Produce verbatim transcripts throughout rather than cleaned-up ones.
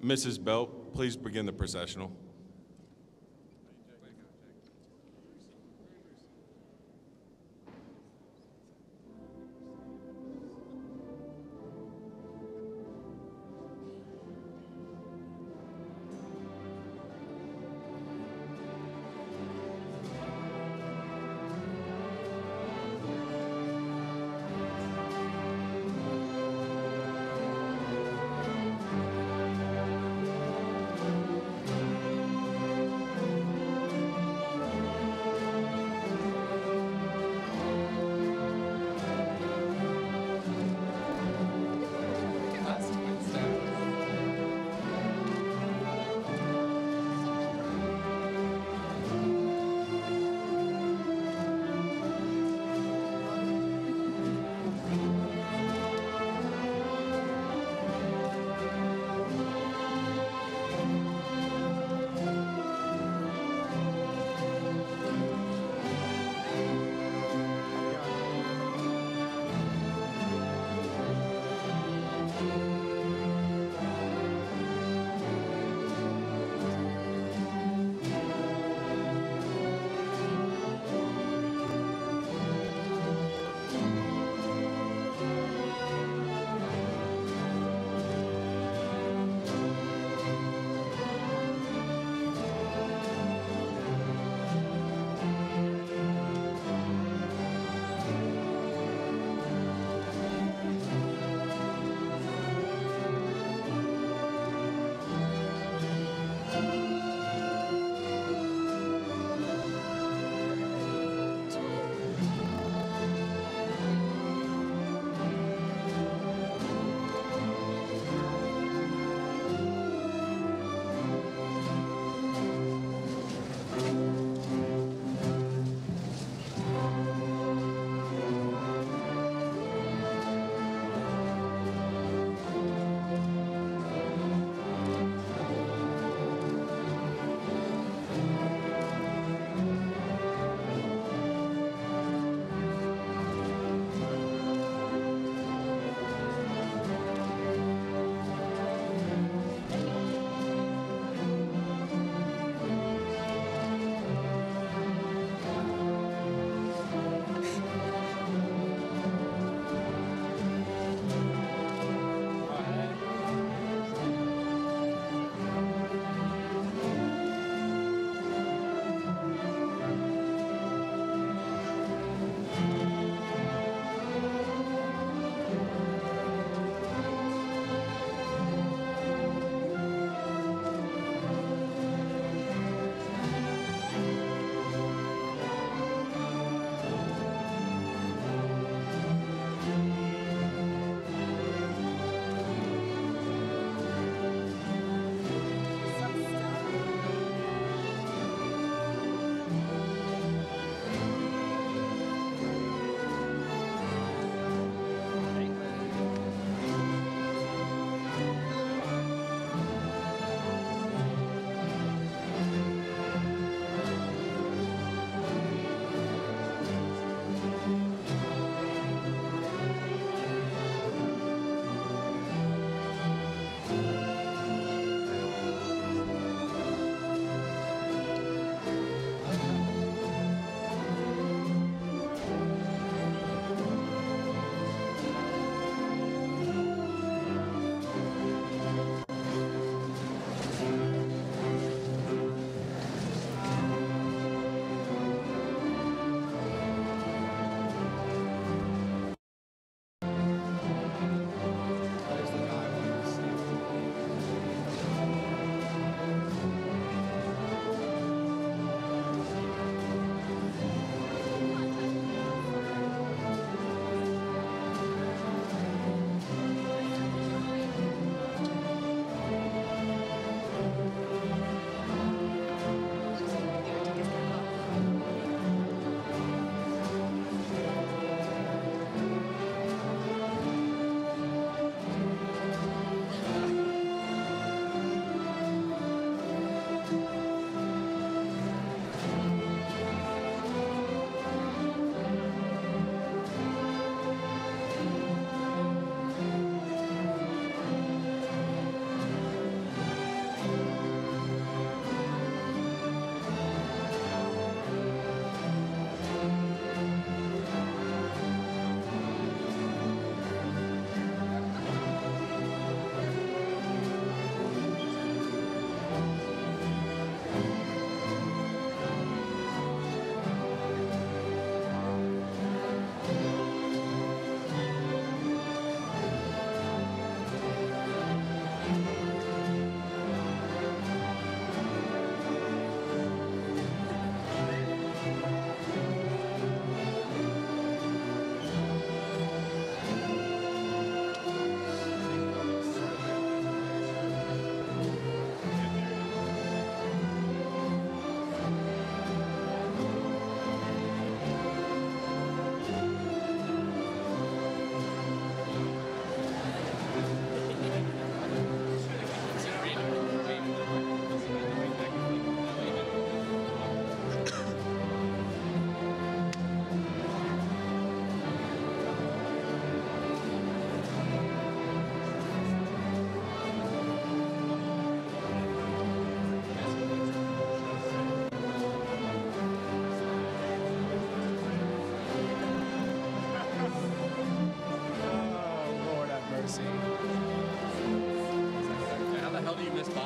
Missus Belt, please begin the processional.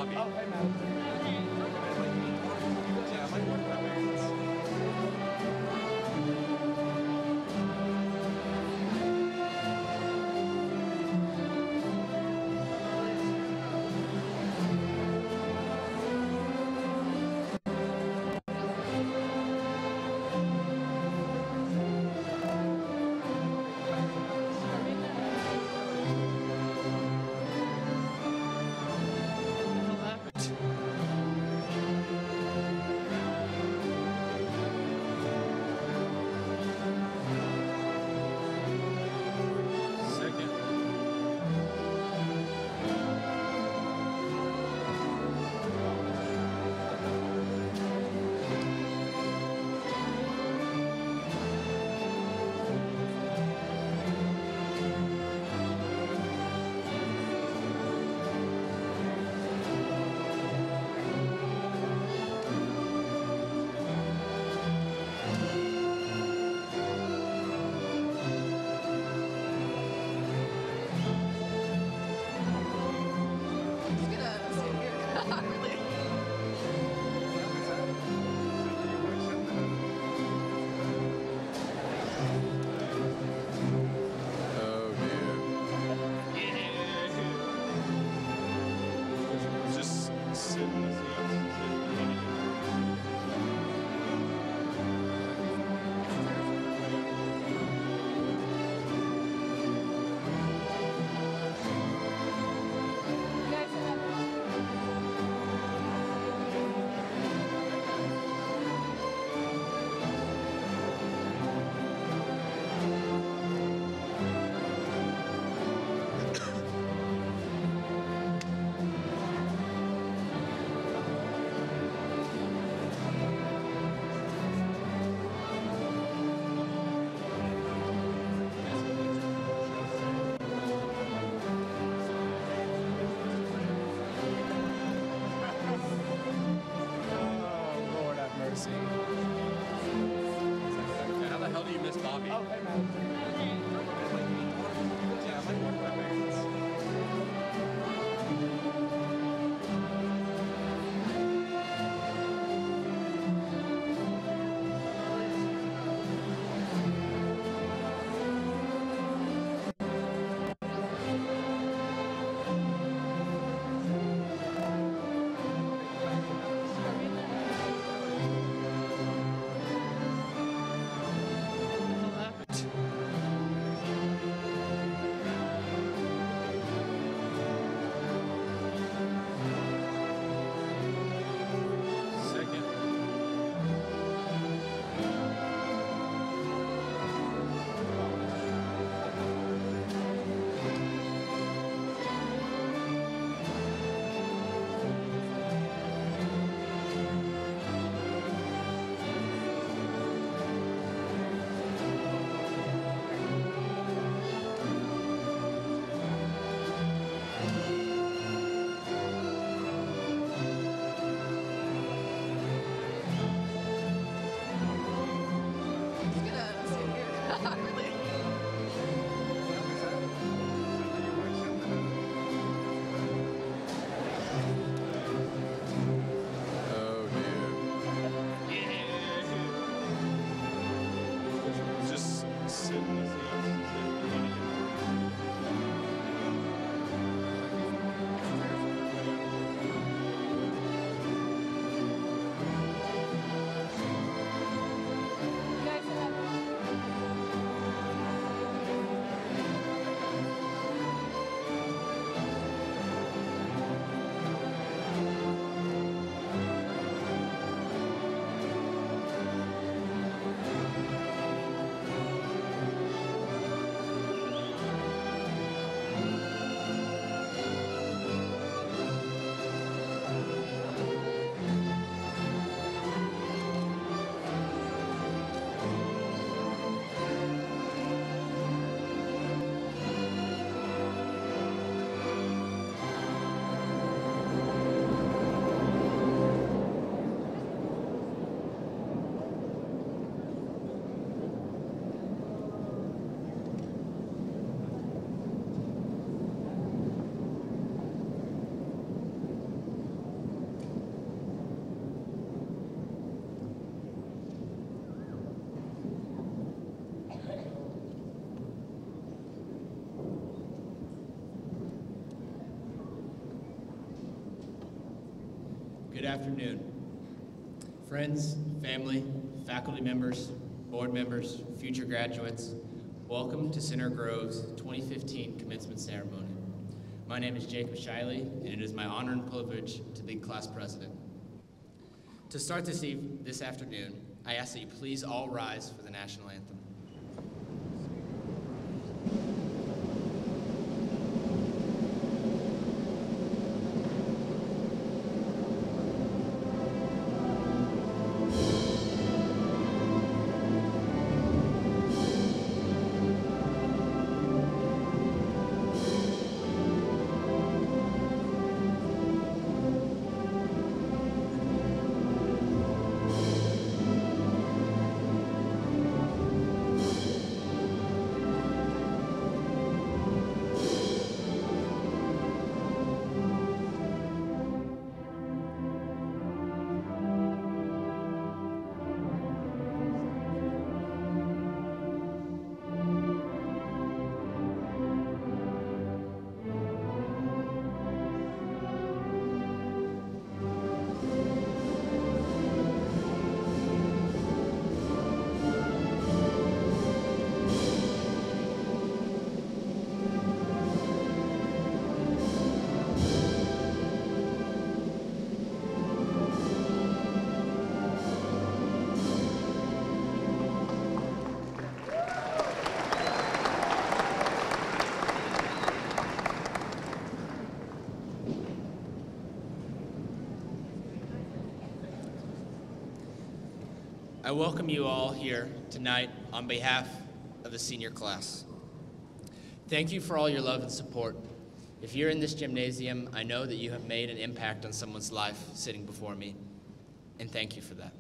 copy. Oh, hey, man. Good afternoon. Friends, family, faculty members, board members, future graduates, welcome to Center Grove's twenty fifteen commencement ceremony. My name is Jacob Shiley, and it is my honor and privilege to be class president. To start this, eve- this afternoon, I ask that you please all rise for the national anthem. I welcome you all here tonight on behalf of the senior class. Thank you for all your love and support. If you're in this gymnasium, I know that you have made an impact on someone's life sitting before me, and thank you for that.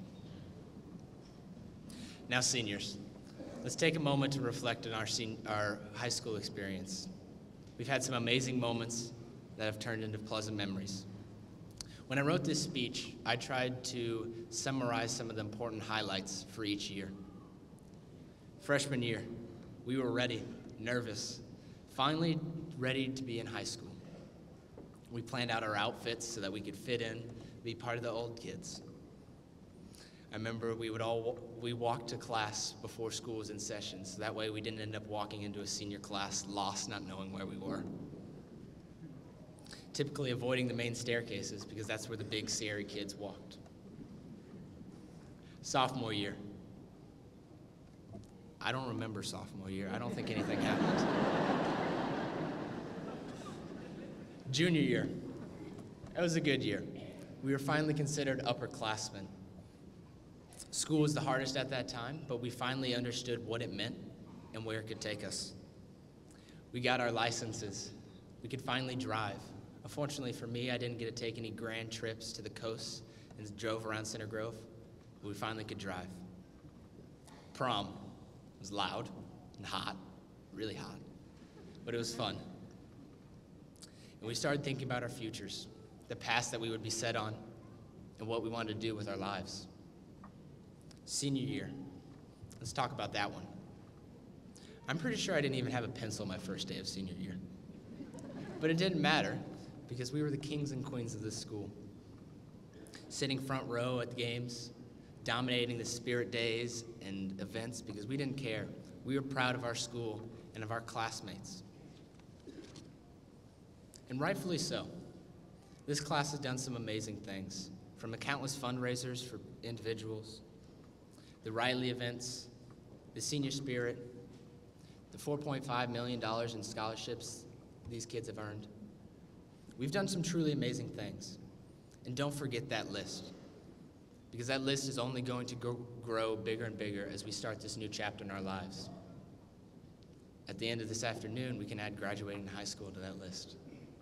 Now, seniors, let's take a moment to reflect on our, sen- our high school experience. We've had some amazing moments that have turned into pleasant memories. When I wrote this speech, I tried to summarize some of the important highlights for each year. Freshman year, we were ready, nervous, finally ready to be in high school. We planned out our outfits so that we could fit in, be part of the old kids. I remember we would all, we walked to class before school was in session, so that way we didn't end up walking into a senior class lost, not knowing where we were. Typically avoiding the main staircases because that's where the big, scary kids walked. Sophomore year. I don't remember sophomore year. I don't think anything happened. Junior year. That was a good year. We were finally considered upperclassmen. School was the hardest at that time, but we finally understood what it meant and where it could take us. We got our licenses. We could finally drive. Unfortunately for me, I didn't get to take any grand trips to the coast and drove around Center Grove, but we finally could drive. Prom was loud and hot, really hot, but it was fun. And we started thinking about our futures, the paths that we would be set on, and what we wanted to do with our lives. Senior year, let's talk about that one. I'm pretty sure I didn't even have a pencil my first day of senior year, but it didn't matter, because we were the kings and queens of this school. Sitting front row at the games, dominating the spirit days and events because we didn't care. We were proud of our school and of our classmates. And rightfully so. This class has done some amazing things, from the countless fundraisers for individuals, the Riley events, the senior spirit, the four point five million dollars in scholarships these kids have earned. We've done some truly amazing things. And don't forget that list, because that list is only going to go, grow bigger and bigger as we start this new chapter in our lives. At the end of this afternoon, we can add graduating high school to that list.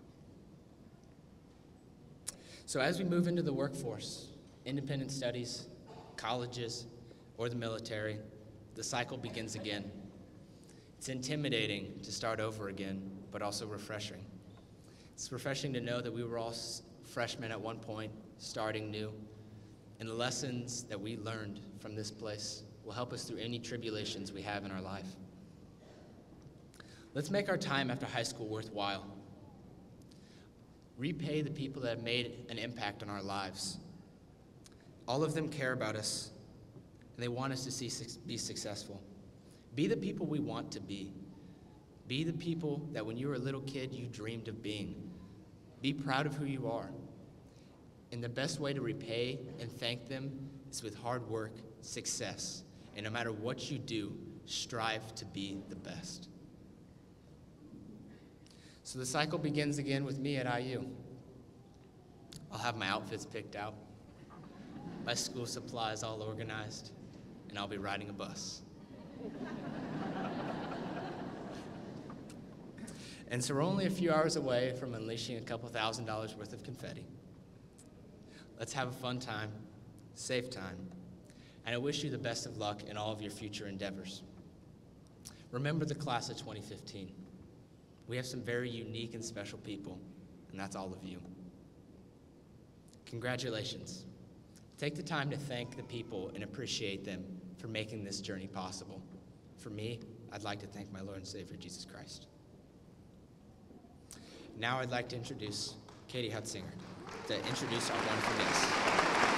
So as we move into the workforce, independent studies, colleges, or the military, the cycle begins again. It's intimidating to start over again, but also refreshing. It's refreshing to know that we were all freshmen at one point, starting new, and the lessons that we learned from this place will help us through any tribulations we have in our life. Let's make our time after high school worthwhile. Repay the people that have made an impact on our lives All of them care about us, and they want us to see, be successful. Be the people we want to be. Be the people that when you were a little kid, you dreamed of being. Be proud of who you are. And the best way to repay and thank them is with hard work, success. And no matter what you do, strive to be the best. So the cycle begins again with me at I U. I'll have my outfits picked out, my school supplies all organized, and I'll be riding a bus. And so we're only a few hours away from unleashing a couple thousand dollars worth of confetti. Let's have a fun time, safe time, and I wish you the best of luck in all of your future endeavors. Remember the class of twenty fifteen. We have some very unique and special people, and that's all of you. Congratulations. Take the time to thank the people and appreciate them for making this journey possible. For me, I'd like to thank my Lord and Savior, Jesus Christ. Now I'd like to introduce Katie Hutzinger to introduce our wonderful guests.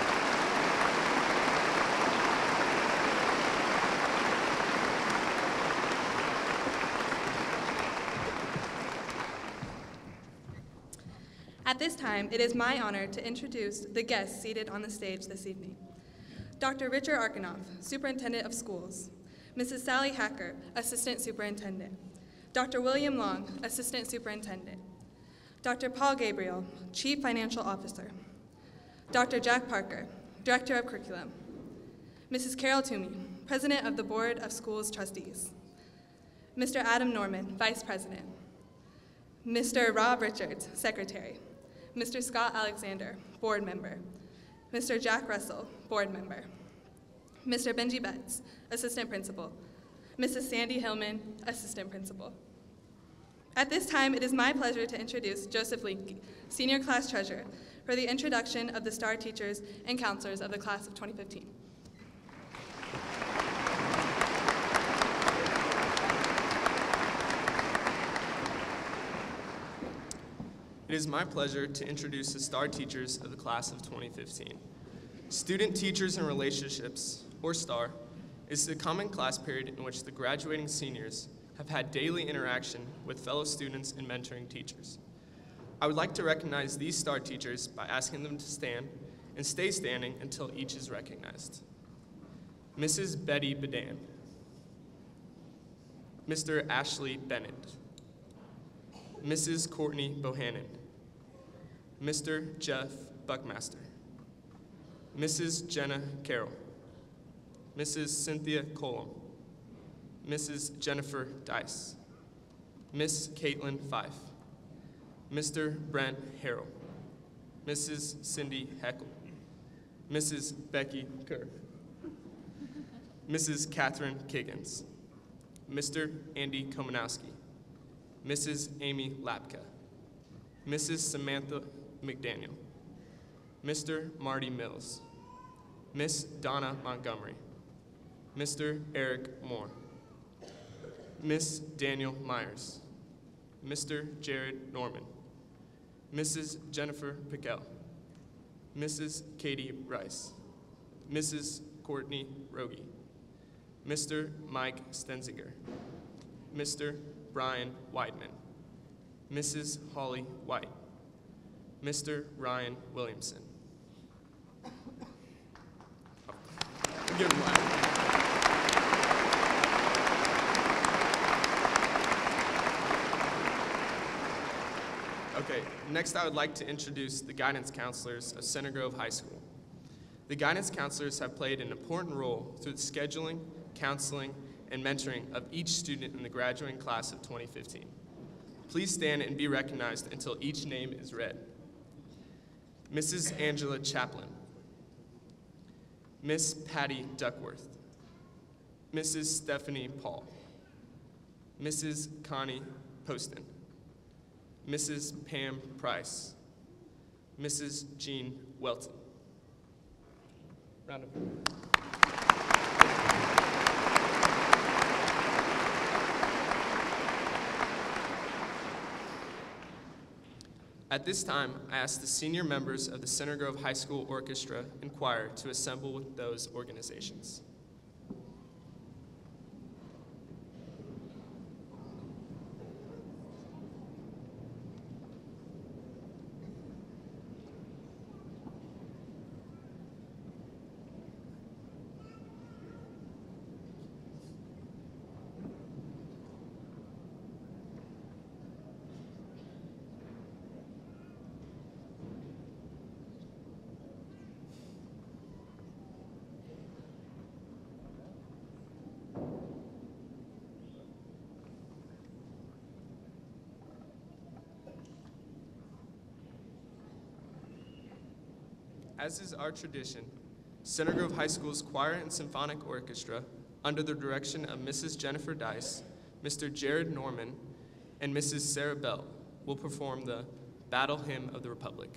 At this time, it is my honor to introduce the guests seated on the stage this evening. Doctor Richard Arkanoff, Superintendent of Schools. Missus Sally Hacker, Assistant Superintendent. Doctor William Long, Assistant Superintendent. Doctor Paul Gabriel, Chief Financial Officer. Doctor Jack Parker, Director of Curriculum. Missus Carol Toomey, President of the Board of Schools Trustees. Mister Adam Norman, Vice President. Mister Rob Richards, Secretary. Mister Scott Alexander, Board Member. Mister Jack Russell, Board Member. Mister Benji Betts, Assistant Principal. Missus Sandy Hillman, Assistant Principal. At this time, it is my pleasure to introduce Joseph Linke, Senior Class Treasurer, for the introduction of the STAR teachers and counselors of the class of twenty fifteen. It is my pleasure to introduce the STAR teachers of the class of twenty fifteen. Student Teachers and Relationships, or STAR, is the common class period in which the graduating seniors have had daily interaction with fellow students and mentoring teachers. I would like to recognize these STAR teachers by asking them to stand and stay standing until each is recognized. Missus Betty Bedan. Mister Ashley Bennett. Missus Courtney Bohannon. Mister Jeff Buckmaster. Missus Jenna Carroll. Missus Cynthia Colum. Missus Jennifer Dice. Miss Caitlin Fife. Mister Brent Harrell. Missus Cindy Heckle. Missus Becky Kerr. Missus Catherine Kiggins. Mister Andy Komanowski. Missus Amy Lapka. Missus Samantha McDaniel. Mister Marty Mills. Miss Donna Montgomery. Mister Eric Moore. Miss Daniel Myers. Mister Jared Norman. Missus Jennifer Pickell. Missus Katie Rice. Missus Courtney Rogie. Mister Mike Stenziger. Mister Brian Weidman. Missus Holly White. Mister Ryan Williamson. Give him a laugh. Okay, next I would like to introduce the guidance counselors of Center Grove High School. The guidance counselors have played an important role through the scheduling, counseling, and mentoring of each student in the graduating class of twenty fifteen. Please stand and be recognized until each name is read. Missus Angela Chaplin. Miss Patty Duckworth. Missus Stephanie Paul. Missus Connie Poston. Missus Pam Price. Missus Jean Welton. Round of At this time, I ask the senior members of the Center Grove High School Orchestra and Choir to assemble with those organizations. As is our tradition, Center Grove High School's Choir and Symphonic Orchestra, under the direction of Missus Jennifer Dice, Mister Jared Norman, and Missus Sarah Bell, will perform the Battle Hymn of the Republic.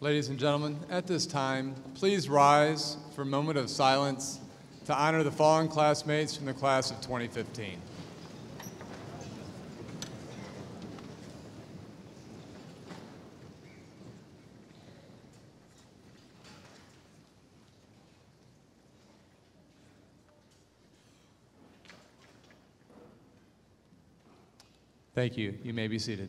Ladies and gentlemen, at this time, please rise for a moment of silence to honor the fallen classmates from the class of twenty fifteen. Thank you. You may be seated.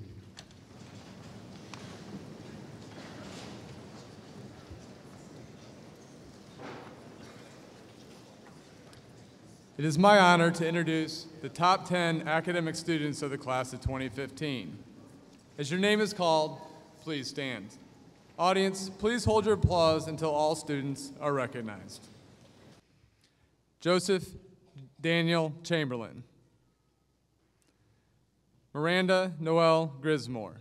It is my honor to introduce the top ten academic students of the class of twenty fifteen. As your name is called, please stand. Audience, please hold your applause until all students are recognized. Joseph Daniel Chamberlain. Miranda Noel Grismore.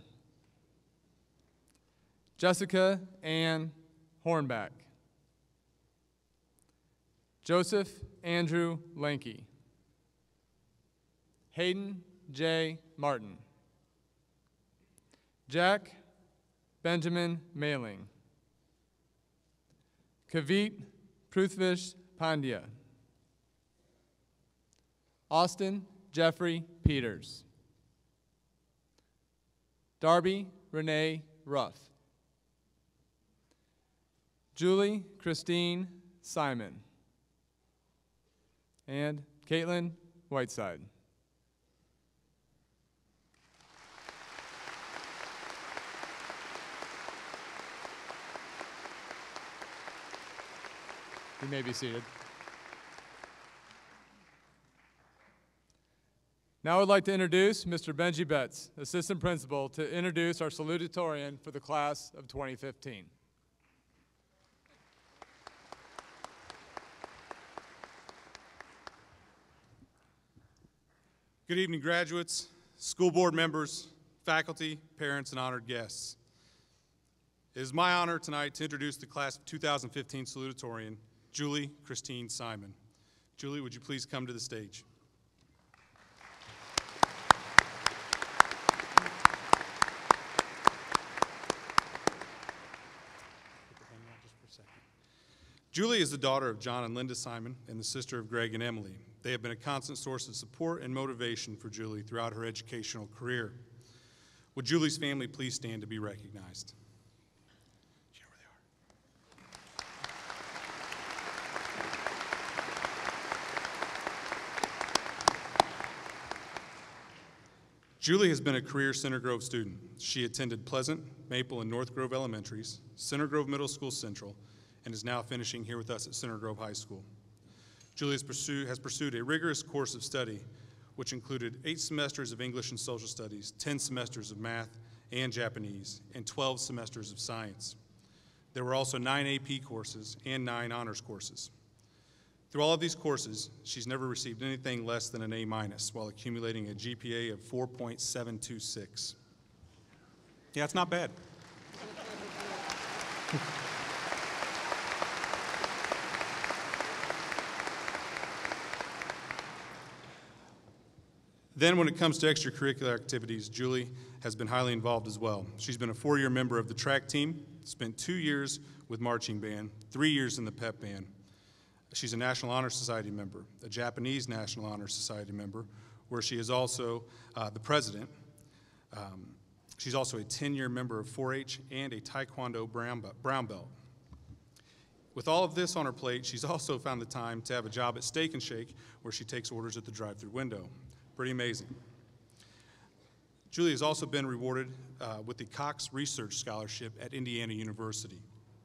Jessica Ann Hornback. Joseph Andrew Lanke. Hayden J. Martin. Jack Benjamin Mailing. Kavit Pruthvish Pandya. Austin Jeffrey Peters. Darby Renee Ruff. Julie Christine Simon. And Caitlin Whiteside. You may be seated. Now I'd like to introduce Mister Benji Betts, Assistant Principal, to introduce our salutatorian for the class of twenty fifteen. Good evening, graduates, school board members, faculty, parents, and honored guests. It is my honor tonight to introduce the class of two thousand fifteen salutatorian, Julie Christine Simon. Julie, would you please come to the stage? Julie is the daughter of John and Linda Simon and the sister of Greg and Emily. They have been a constant source of support and motivation for Julie throughout her educational career. Would Julie's family please stand to be recognized? Do you know where they are? Julie has been a career Center Grove student. She attended Pleasant, Maple, and North Grove Elementaries, Center Grove Middle School Central, and is now finishing here with us at Center Grove High School. Julie has pursued, has pursued a rigorous course of study, which included eight semesters of English and Social Studies, ten semesters of math and Japanese, and twelve semesters of science. There were also nine A P courses and nine honors courses. Through all of these courses, she's never received anything less than an A minus while accumulating a G P A of four point seven two six. Yeah, it's not bad. Then when it comes to extracurricular activities, Julie has been highly involved as well. She's been a four-year member of the track team, spent two years with marching band, three years in the pep band. She's a National Honor Society member, a Japanese National Honor Society member, where she is also uh, the president. Um, she's also a ten-year member of four H and a Taekwondo brown, brown belt. With all of this on her plate, she's also found the time to have a job at Steak and Shake, where she takes orders at the drive-thru window. Pretty amazing. Julie has also been rewarded uh, with the Cox Research Scholarship at Indiana University.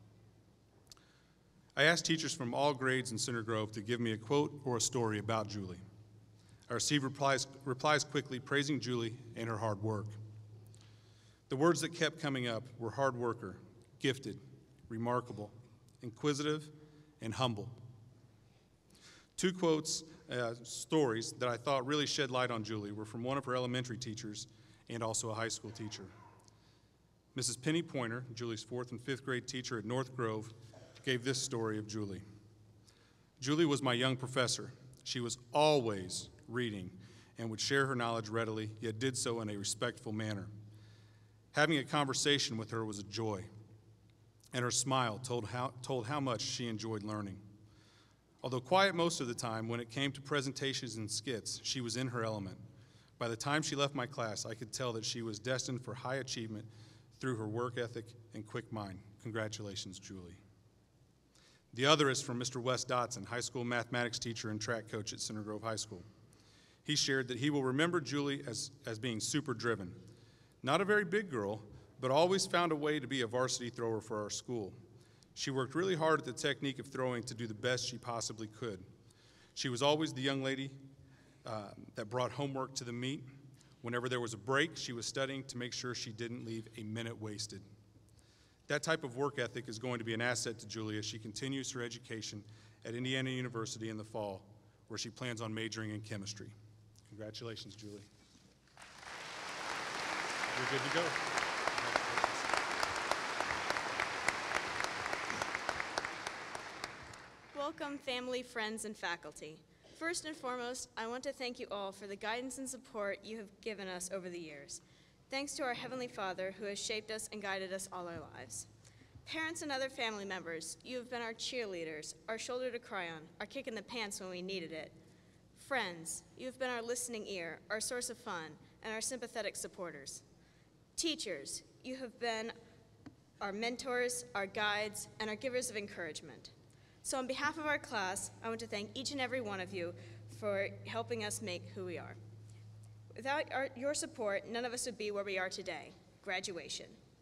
I asked teachers from all grades in Center Grove to give me a quote or a story about Julie. I received replies, replies quickly praising Julie and her hard work. The words that kept coming up were hard worker, gifted, remarkable, inquisitive, and humble. Two quotes, uh, stories that I thought really shed light on Julie were from one of her elementary teachers and also a high school teacher. Missus Penny Pointer, Julie's fourth and fifth grade teacher at North Grove, gave this story of Julie. Julie was my young professor. She was always reading and would share her knowledge readily, yet did so in a respectful manner. Having a conversation with her was a joy. and her smile told how, told how much she enjoyed learning. Although quiet most of the time, when it came to presentations and skits, she was in her element. By the time she left my class, I could tell that she was destined for high achievement through her work ethic and quick mind. Congratulations, Julie. The other is from Mister Wes Dotson, high school mathematics teacher and track coach at Center Grove High School. He shared that he will remember Julie as, as being super driven. Not a very big girl, but always found a way to be a varsity thrower for our school. She worked really hard at the technique of throwing to do the best she possibly could. She was always the young lady uh, that brought homework to the meet. Whenever there was a break, she was studying to make sure she didn't leave a minute wasted. That type of work ethic is going to be an asset to Julie as she continues her education at Indiana University in the fall, where she plans on majoring in chemistry. Congratulations, Julie. You're good to go. Welcome, family, friends, and faculty. First and foremost, I want to thank you all for the guidance and support you have given us over the years. Thanks to our Heavenly Father who has shaped us and guided us all our lives. Parents and other family members, you have been our cheerleaders, our shoulder to cry on, our kick in the pants when we needed it. Friends, you have been our listening ear, our source of fun, and our sympathetic supporters. Teachers, you have been our mentors, our guides, and our givers of encouragement. So on behalf of our class, I want to thank each and every one of you for helping us make who we are. Without our, your support, none of us would be where we are today, graduation.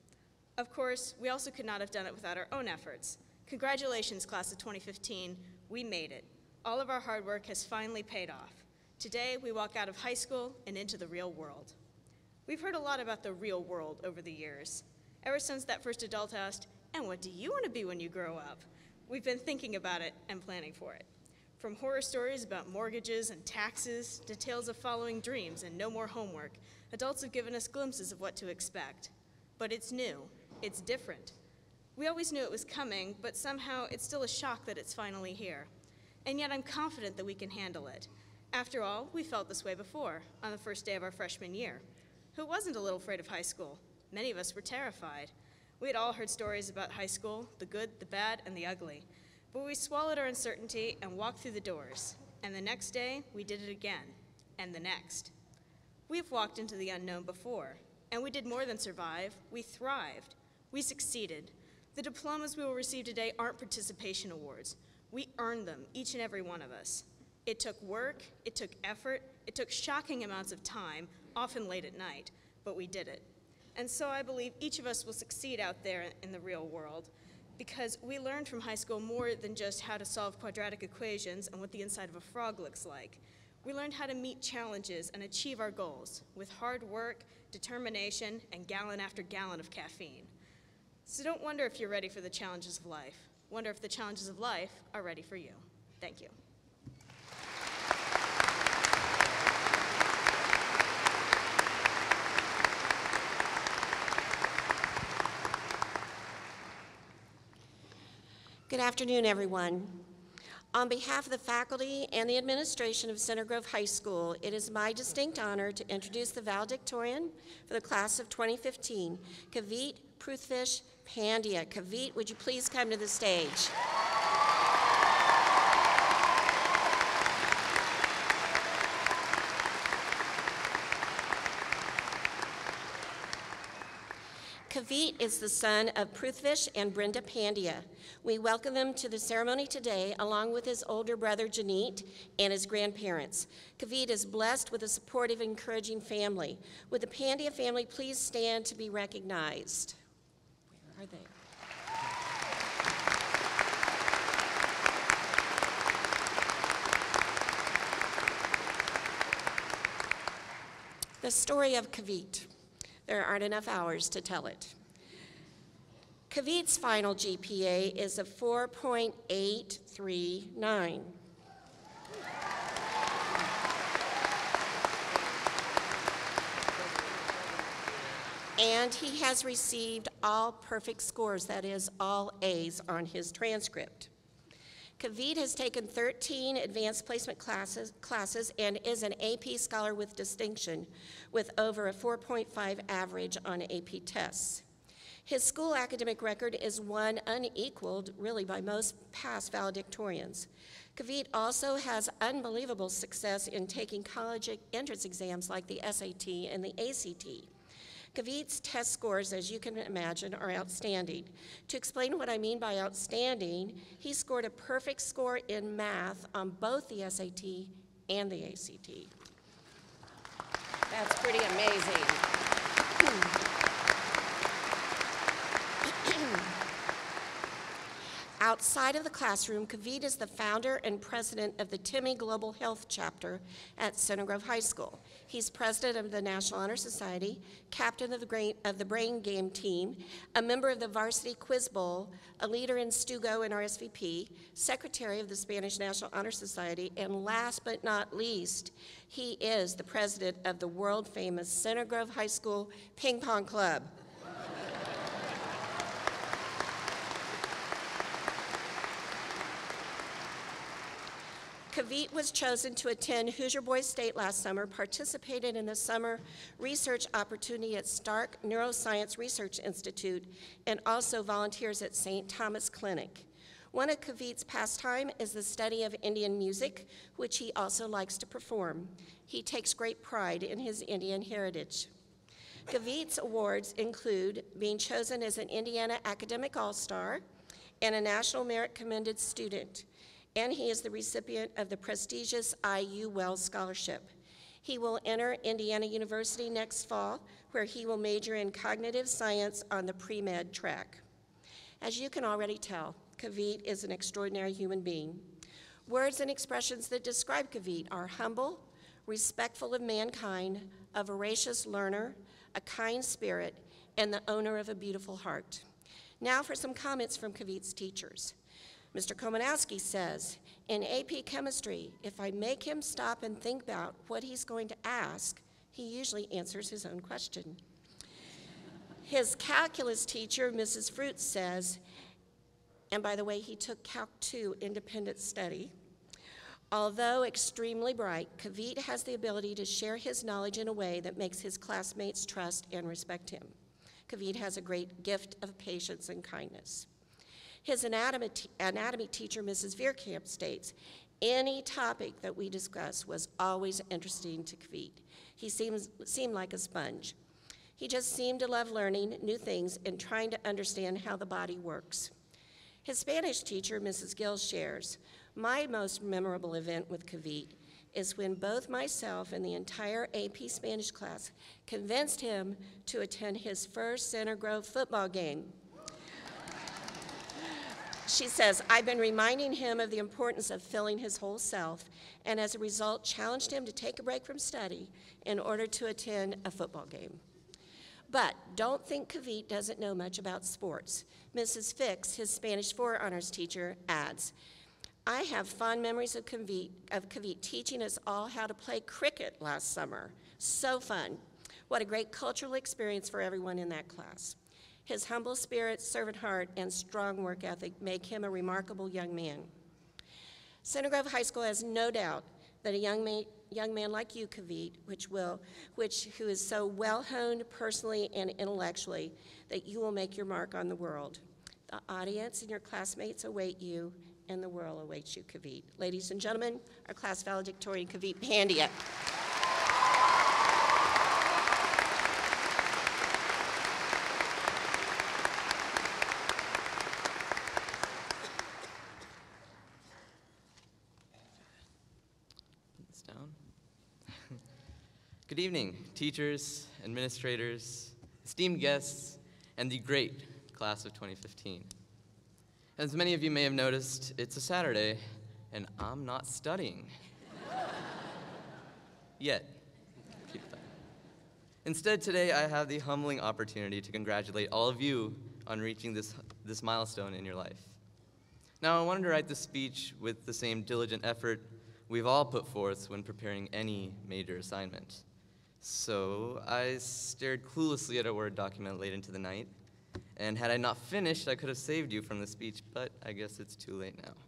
Of course, we also could not have done it without our own efforts. Congratulations, class of twenty fifteen, we made it. All of our hard work has finally paid off. Today, we walk out of high school and into the real world. We've heard a lot about the real world over the years. Ever since that first adult asked, "And what do you want to be when you grow up?" We've been thinking about it and planning for it. From horror stories about mortgages and taxes to tales of following dreams and no more homework, adults have given us glimpses of what to expect. But it's new, it's different. We always knew it was coming, but somehow it's still a shock that it's finally here. And yet I'm confident that we can handle it. After all, we felt this way before, on the first day of our freshman year. Who wasn't a little afraid of high school? Many of us were terrified. We had all heard stories about high school, the good, the bad, and the ugly. But we swallowed our uncertainty and walked through the doors. And the next day, we did it again, and the next. We have walked into the unknown before, and we did more than survive. We thrived. We succeeded. The diplomas we will receive today aren't participation awards. We earned them, each and every one of us. It took work, it took effort, it took shocking amounts of time, often late at night, but we did it. And so I believe each of us will succeed out there in the real world because we learned from high school more than just how to solve quadratic equations and what the inside of a frog looks like. We learned how to meet challenges and achieve our goals with hard work, determination, and gallon after gallon of caffeine. So don't wonder if you're ready for the challenges of life. Wonder if the challenges of life are ready for you. Thank you. Good afternoon, everyone. On behalf of the faculty and the administration of Center Grove High School, it is my distinct honor to introduce the valedictorian for the class of twenty fifteen, Kavit Pruthvish Pandya. Kavit, would you please come to the stage? Kavit is the son of Pruthvish and Brenda Pandya. We welcome him to the ceremony today along with his older brother Janeet and his grandparents. Kavit is blessed with a supportive, encouraging family. Would the Pandya family please stand to be recognized? Where are they? The story of Kavit. There aren't enough hours to tell it. Kavit's final G P A is a four point eight three nine. And he has received all perfect scores, that is, all A's on his transcript. Kavit has taken thirteen advanced placement classes, classes and is an A P scholar with distinction with over a four point five average on A P tests. His school academic record is one unequaled, really, by most past valedictorians. Kavit also has unbelievable success in taking college entrance exams like the S A T and the A C T. Kavit's test scores, as you can imagine, are outstanding. To explain what I mean by outstanding, he scored a perfect score in math on both the S A T and the A C T. That's pretty amazing. Outside of the classroom, Kavit is the founder and president of the Timmy Global Health Chapter at Center Grove High School. He's president of the National Honor Society, captain of the, Brain, of the Brain Game Team, a member of the Varsity Quiz Bowl, a leader in Stugo and R S V P, secretary of the Spanish National Honor Society, and last but not least, he is the president of the world-famous Center Grove High School Ping Pong Club. Kavit was chosen to attend Hoosier Boys State last summer, participated in the summer research opportunity at Stark Neuroscience Research Institute, and also volunteers at Saint Thomas Clinic. One of Kavit's pastime is the study of Indian music, which he also likes to perform. He takes great pride in his Indian heritage. Kavit's awards include being chosen as an Indiana Academic All-Star and a National Merit Commended Student, and he is the recipient of the prestigious I U Wells Scholarship. He will enter Indiana University next fall, where he will major in cognitive science on the pre-med track. As you can already tell, Kavit is an extraordinary human being. Words and expressions that describe Kavit are humble, respectful of mankind, a voracious learner, a kind spirit, and the owner of a beautiful heart. Now for some comments from Kavit's teachers. Mister Komanowski says, in A P Chemistry, if I make him stop and think about what he's going to ask, he usually answers his own question. His calculus teacher, Missus Fruit, says, and by the way, he took Calc two independent study, although extremely bright, Kavit has the ability to share his knowledge in a way that makes his classmates trust and respect him. Kavit has a great gift of patience and kindness. His anatomy, anatomy teacher, Missus Veerkamp, states, any topic that we discuss was always interesting to Kavit. He seems, seemed like a sponge. He just seemed to love learning new things and trying to understand how the body works. His Spanish teacher, Missus Gill, shares, my most memorable event with Kavit is when both myself and the entire A P Spanish class convinced him to attend his first Center Grove football game. She says, I've been reminding him of the importance of filling his whole self, and as a result, challenged him to take a break from study in order to attend a football game. But don't think Kavit doesn't know much about sports. Missus Fix, his Spanish four honors teacher, adds, I have fond memories of Kavit, of Kavit teaching us all how to play cricket last summer. So fun. What a great cultural experience for everyone in that class. His humble spirit, servant heart, and strong work ethic make him a remarkable young man. Center Grove High School has no doubt that a young man, young man like you, Kavit, which will, which, who is so well-honed personally and intellectually, that you will make your mark on the world. The audience and your classmates await you, and the world awaits you, Kavit. Ladies and gentlemen, our class valedictorian, Kavit Pandya. Good evening, teachers, administrators, esteemed guests, and the great class of twenty fifteen. As many of you may have noticed, it's a Saturday, and I'm not studying. Yet. Keep that. Instead, today I have the humbling opportunity to congratulate all of you on reaching this, this milestone in your life. Now, I wanted to write this speech with the same diligent effort we've all put forth when preparing any major assignment. So I stared cluelessly at a Word document late into the night, and had I not finished, I could have saved you from the speech, but I guess it's too late now.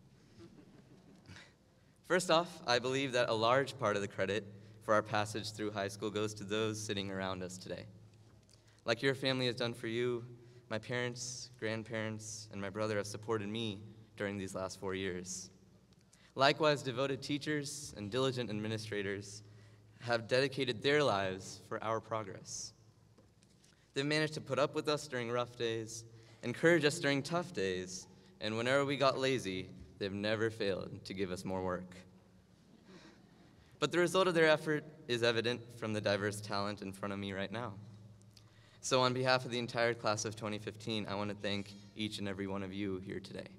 First off, I believe that a large part of the credit for our passage through high school goes to those sitting around us today. Like your family has done for you, my parents, grandparents, and my brother have supported me during these last four years. Likewise, devoted teachers and diligent administrators have dedicated their lives for our progress. They've managed to put up with us during rough days, encourage us during tough days, and whenever we got lazy, they've never failed to give us more work. But the result of their effort is evident from the diverse talent in front of me right now. So on behalf of the entire class of twenty fifteen, I want to thank each and every one of you here today.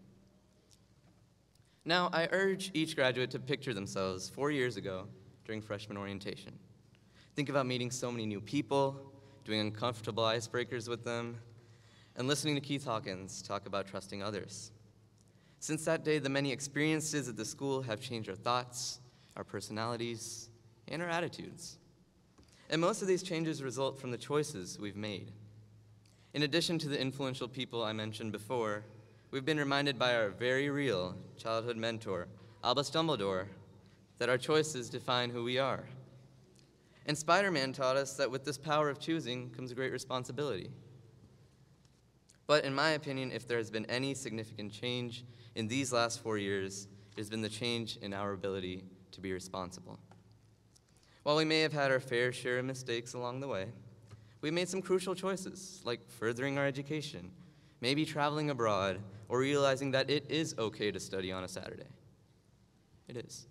Now, I urge each graduate to picture themselves four years ago during freshman orientation. Think about meeting so many new people, doing uncomfortable icebreakers with them, and listening to Keith Hawkins talk about trusting others. Since that day, the many experiences at the school have changed our thoughts, our personalities, and our attitudes. And most of these changes result from the choices we've made. In addition to the influential people I mentioned before, we've been reminded by our very real childhood mentor, Albus Dumbledore, that our choices define who we are. And Spider-Man taught us that with this power of choosing comes a great responsibility. But in my opinion, if there has been any significant change in these last four years, it has been the change in our ability to be responsible. While we may have had our fair share of mistakes along the way, we made some crucial choices, like furthering our education, maybe traveling abroad, or realizing that it is okay to study on a Saturday. It is.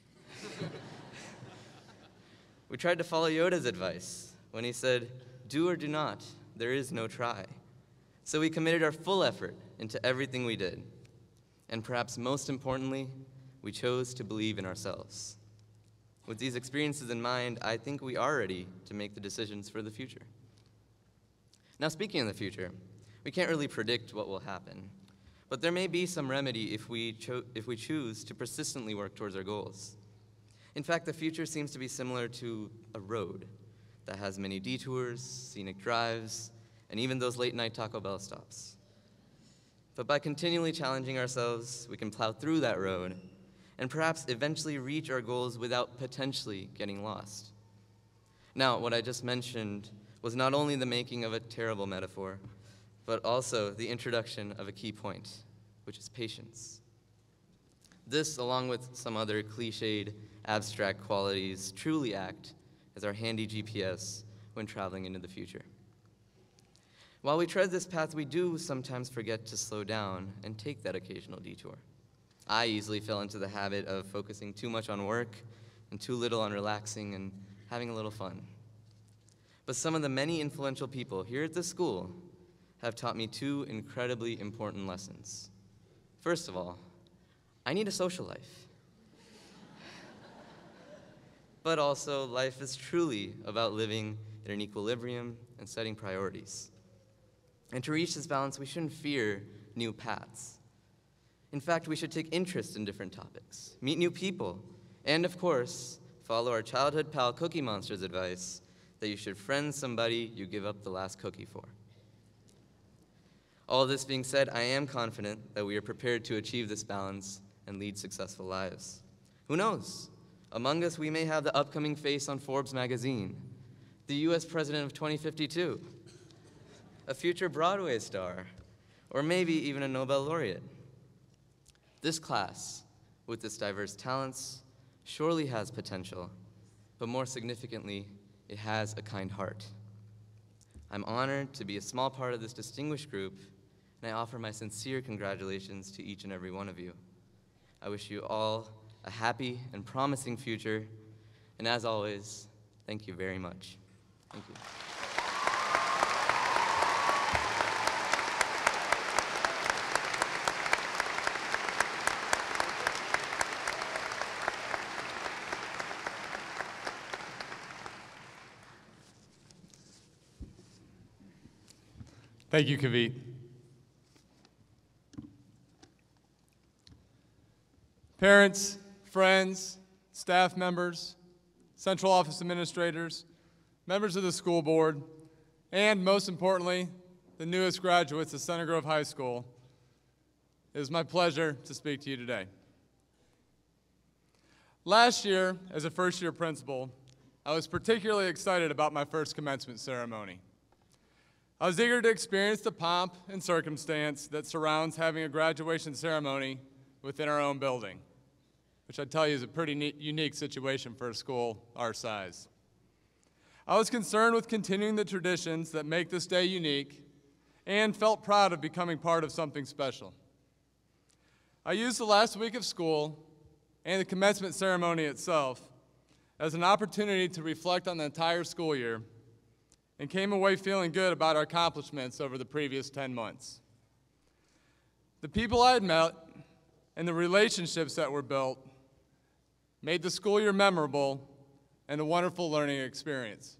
We tried to follow Yoda's advice when he said, "Do or do not, there is no try." So we committed our full effort into everything we did. And perhaps most importantly, we chose to believe in ourselves. With these experiences in mind, I think we are ready to make the decisions for the future. Now, speaking of the future, we can't really predict what will happen, but there may be some remedy if we, cho- if we choose to persistently work towards our goals. In fact, the future seems to be similar to a road that has many detours, scenic drives, and even those late-night Taco Bell stops. But by continually challenging ourselves, we can plow through that road and perhaps eventually reach our goals without potentially getting lost. Now, what I just mentioned was not only the making of a terrible metaphor, but also the introduction of a key point, which is patience. This, along with some other cliched, abstract qualities, truly act as our handy G P S when traveling into the future. While we tread this path, we do sometimes forget to slow down and take that occasional detour. I easily fell into the habit of focusing too much on work and too little on relaxing and having a little fun. But some of the many influential people here at the school have taught me two incredibly important lessons. First of all, I need a social life. But also, life is truly about living in an equilibrium and setting priorities. And to reach this balance, we shouldn't fear new paths. In fact, we should take interest in different topics, meet new people, and of course, follow our childhood pal Cookie Monster's advice that you should friend somebody you give up the last cookie for. All this being said, I am confident that we are prepared to achieve this balance and lead successful lives. Who knows? Among us, we may have the upcoming face on Forbes magazine, the U S president of twenty fifty-two, a future Broadway star, or maybe even a Nobel laureate. This class, with its diverse talents, surely has potential, but more significantly, it has a kind heart. I'm honored to be a small part of this distinguished group, and I offer my sincere congratulations to each and every one of you. I wish you all a happy and promising future, and as always, thank you very much. Thank you. Thank you, Kavit. Parents, friends, staff members, central office administrators, members of the school board, and most importantly, the newest graduates of Center Grove High School, it is my pleasure to speak to you today. Last year, as a first-year principal, I was particularly excited about my first commencement ceremony. I was eager to experience the pomp and circumstance that surrounds having a graduation ceremony within our own building, which I tell you is a pretty neat, unique situation for a school our size. I was concerned with continuing the traditions that make this day unique and felt proud of becoming part of something special. I used the last week of school and the commencement ceremony itself as an opportunity to reflect on the entire school year and came away feeling good about our accomplishments over the previous ten months. The people I had met and the relationships that were built made the school year memorable and a wonderful learning experience.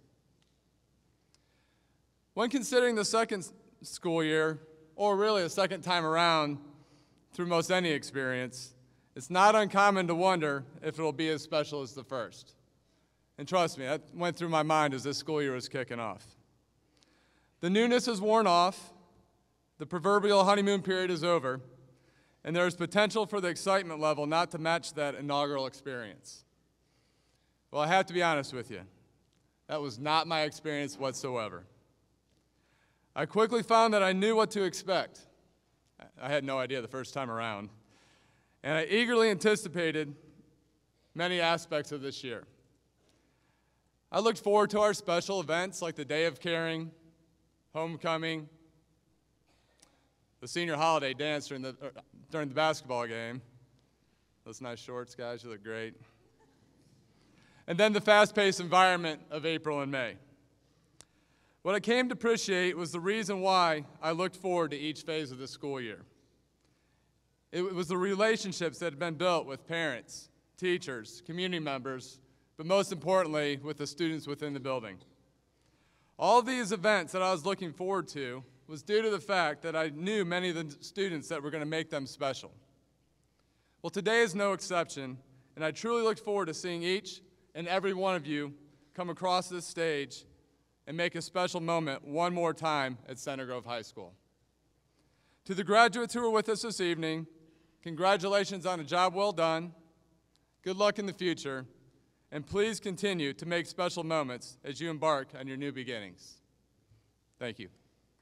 When considering the second school year, or really a second time around through most any experience, it's not uncommon to wonder if it'll be as special as the first. And trust me, that went through my mind as this school year was kicking off. The newness has worn off, the proverbial honeymoon period is over, and there is potential for the excitement level not to match that inaugural experience. Well, I have to be honest with you, that was not my experience whatsoever. I quickly found that I knew what to expect. I had no idea the first time around, and I eagerly anticipated many aspects of this year. I looked forward to our special events like the Day of Caring, homecoming, the senior holiday dance during the, during the basketball game. Those nice shorts, guys, you look great. And then the fast-paced environment of April and May. What I came to appreciate was the reason why I looked forward to each phase of the school year. It was the relationships that had been built with parents, teachers, community members, but most importantly, with the students within the building. All of these events that I was looking forward to was due to the fact that I knew many of the students that were going to make them special. Well, today is no exception, and I truly look forward to seeing each and every one of you come across this stage and make a special moment one more time at Center Grove High School. To the graduates who are with us this evening, congratulations on a job well done, good luck in the future, and please continue to make special moments as you embark on your new beginnings. Thank you.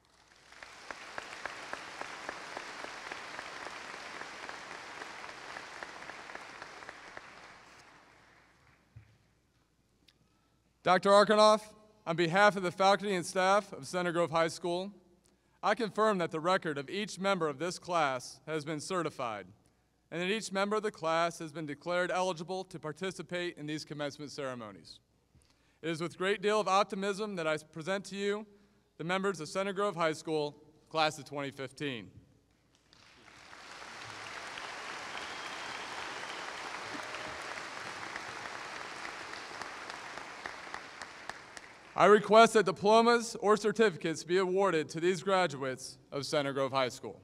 Doctor Arkanoff, on behalf of the faculty and staff of Center Grove High School, I confirm that the record of each member of this class has been certified, and that each member of the class has been declared eligible to participate in these commencement ceremonies. It is with a great deal of optimism that I present to you the members of Center Grove High School, class of twenty fifteen. I request that diplomas or certificates be awarded to these graduates of Center Grove High School.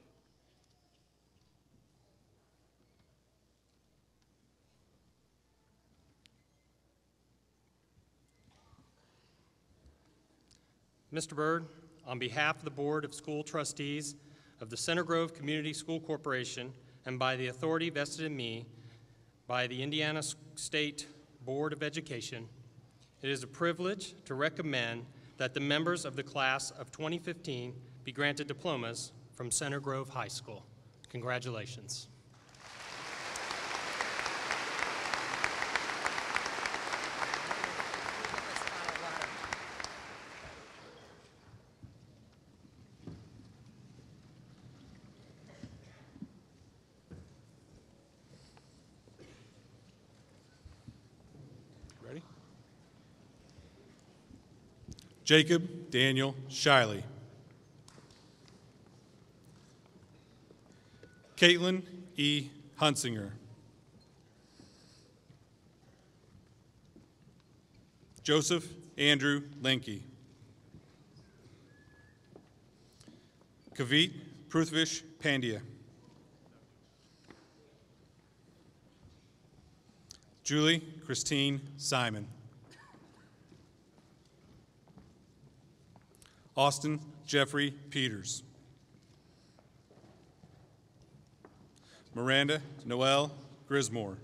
Mister Byrd, on behalf of the Board of School Trustees of the Center Grove Community School Corporation and by the authority vested in me by the Indiana State Board of Education, it is a privilege to recommend that the members of the class of twenty fifteen be granted diplomas from Center Grove High School. Congratulations. Ready? Jacob Daniel Shiley. Caitlin E. Hunsinger. Joseph Andrew Lenke. Kavit Pruthvish Pandya. Julie Christine Simon. Austin Jeffrey Peters. Miranda Noel Grismore.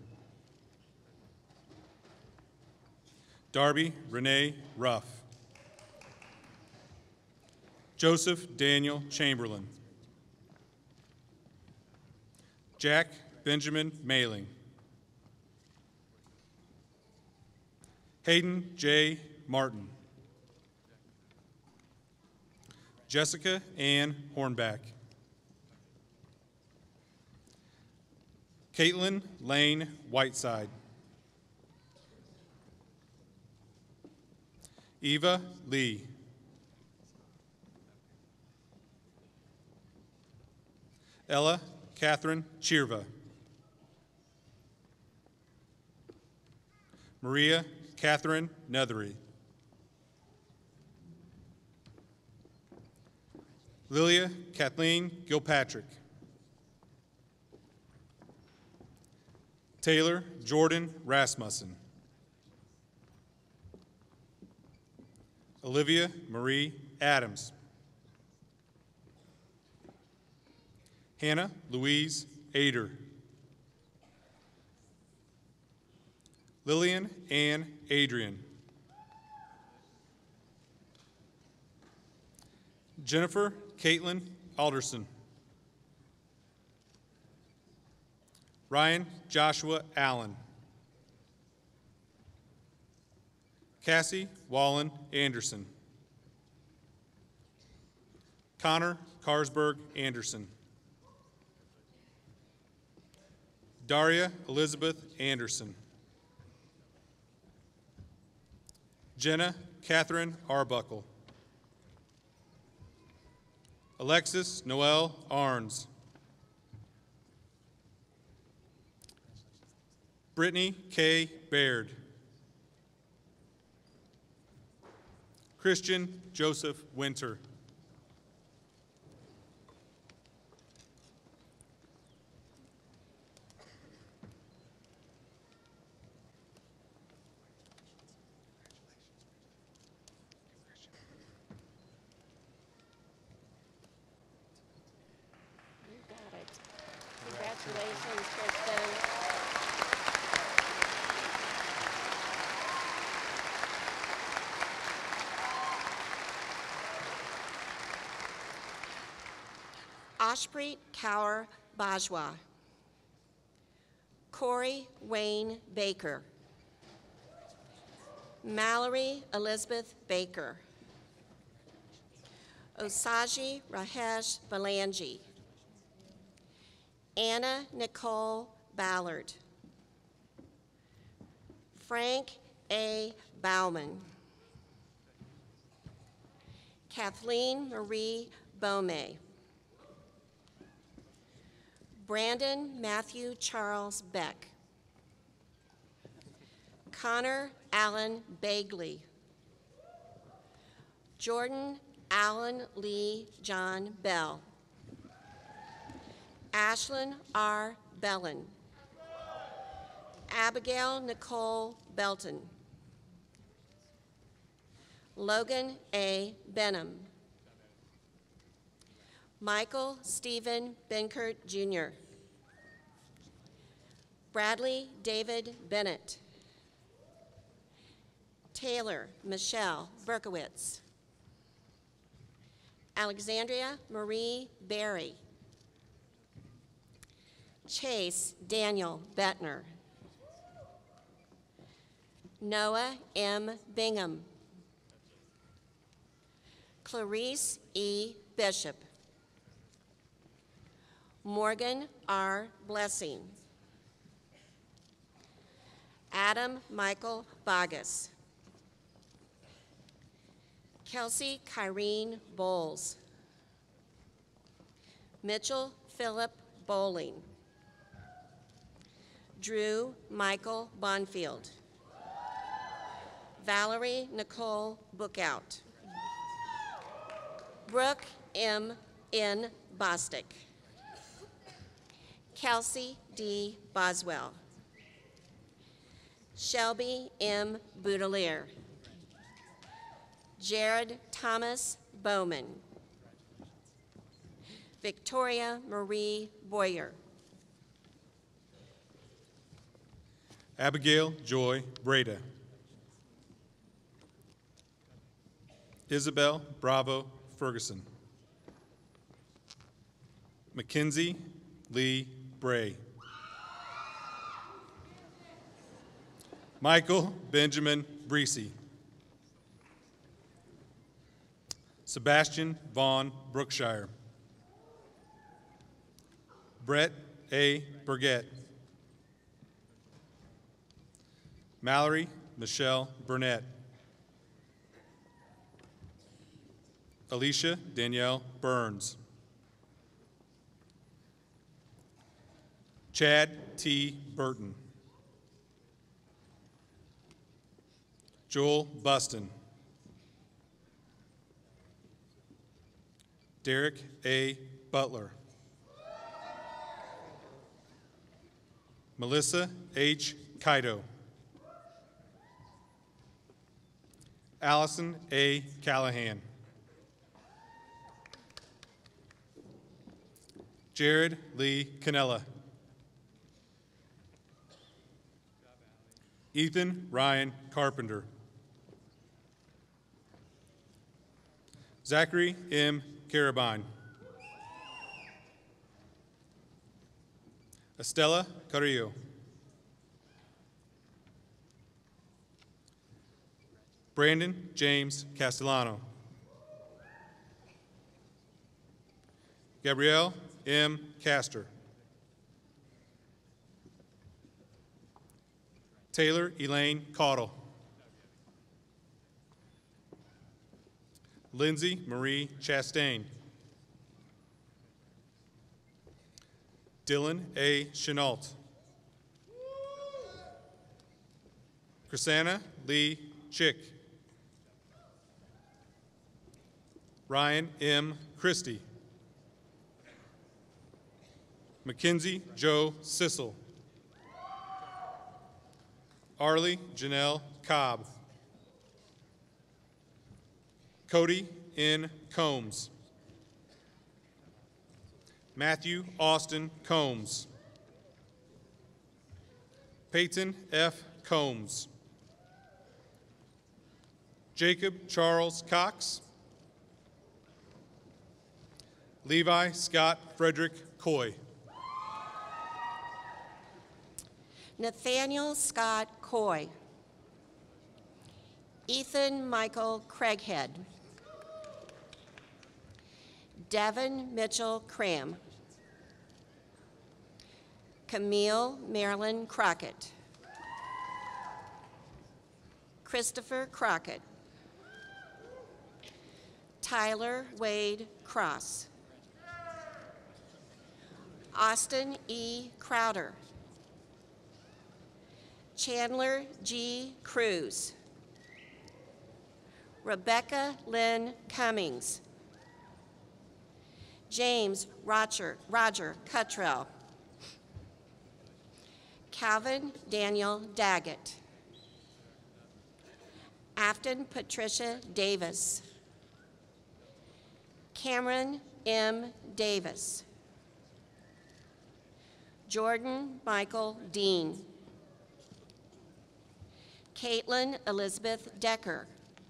Darby Renee Ruff. Joseph Daniel Chamberlain. Jack Benjamin Mailing. Hayden J. Martin. Jessica Ann Hornback. Caitlin Lane Whiteside. Eva Lee. Ella Catherine Chirva. Maria Catherine Nethery. Lilia Kathleen Gilpatrick. Taylor Jordan Rasmussen. Olivia Marie Adams. Hannah Louise Ader. Lillian Ann Adrian. Jennifer Caitlin Alderson. Ryan Joshua Allen. Cassie Wallen Anderson. Connor Carsberg Anderson. Daria Elizabeth Anderson. Jenna Catherine Arbuckle. Alexis Noel Arns. Brittany K. Baird. Christian Joseph Winter. You got it. Congratulations, Kristen. Ashpreet Kaur Bajwa. Corey Wayne Baker. Mallory Elizabeth Baker. Osaji Rajesh Balanji. Anna Nicole Ballard. Frank A. Bauman. Kathleen Marie Beaumay. Brandon Matthew Charles Beck. Connor Allen Bagley. Jordan Allen Lee John Bell. Ashlyn R. Bellin. Abigail Nicole Belton. Logan A. Benham. Michael Stephen Benkert, Junior Bradley David Bennett. Taylor Michelle Berkowitz. Alexandria Marie Berry. Chase Daniel Bettner. Noah M. Bingham. Clarice E. Bishop. Morgan R. Blessing. Adam Michael Bogus. Kelsey Kyrene Bowles. Mitchell Philip Bowling. Drew Michael Bonfield. Valerie Nicole Bookout. Brooke M. N. Bostick. Kelsey D. Boswell. Shelby M. Boudelier. Jared Thomas Bowman. Victoria Marie Boyer. Abigail Joy Breda. Isabel Bravo Ferguson. Mackenzie Lee Bray. Michael Benjamin Breesy. Sebastian Vaughn Brookshire. Brett A. Burgett. Mallory Michelle Burnett. Alicia Danielle Burns. Chad T. Burton. Joel Buston. Derek A. Butler. Melissa H. Kaido. Allison A. Callahan. Jared Lee Canella. Ethan Ryan Carpenter. Zachary M. Carabine. Estella Carrillo. Brandon James Castellano. Gabrielle M. Castor. Taylor Elaine Caudle. Lindsay Marie Chastain. Dylan A. Chenault. Chrisanna Lee Chick. Ryan M. Christie. Mackenzie Joe Sissel. Arlie Janelle Cobb. Cody N. Combs. Matthew Austin Combs. Peyton F. Combs. Jacob Charles Cox. Levi Scott Frederick Coy. Nathaniel Scott Coy. Ethan Michael Craighead. Devin Mitchell Cram. Camille Marilyn Crockett. Christopher Crockett. Tyler Wade Cross. Austin E. Crowder. Chandler G. Cruz. Rebecca Lynn Cummings. James Roger, Roger Cuttrell. Calvin Daniel Daggett. Afton Patricia Davis. Cameron M. Davis. Jordan Michael Dean. Caitlin Elizabeth Decker.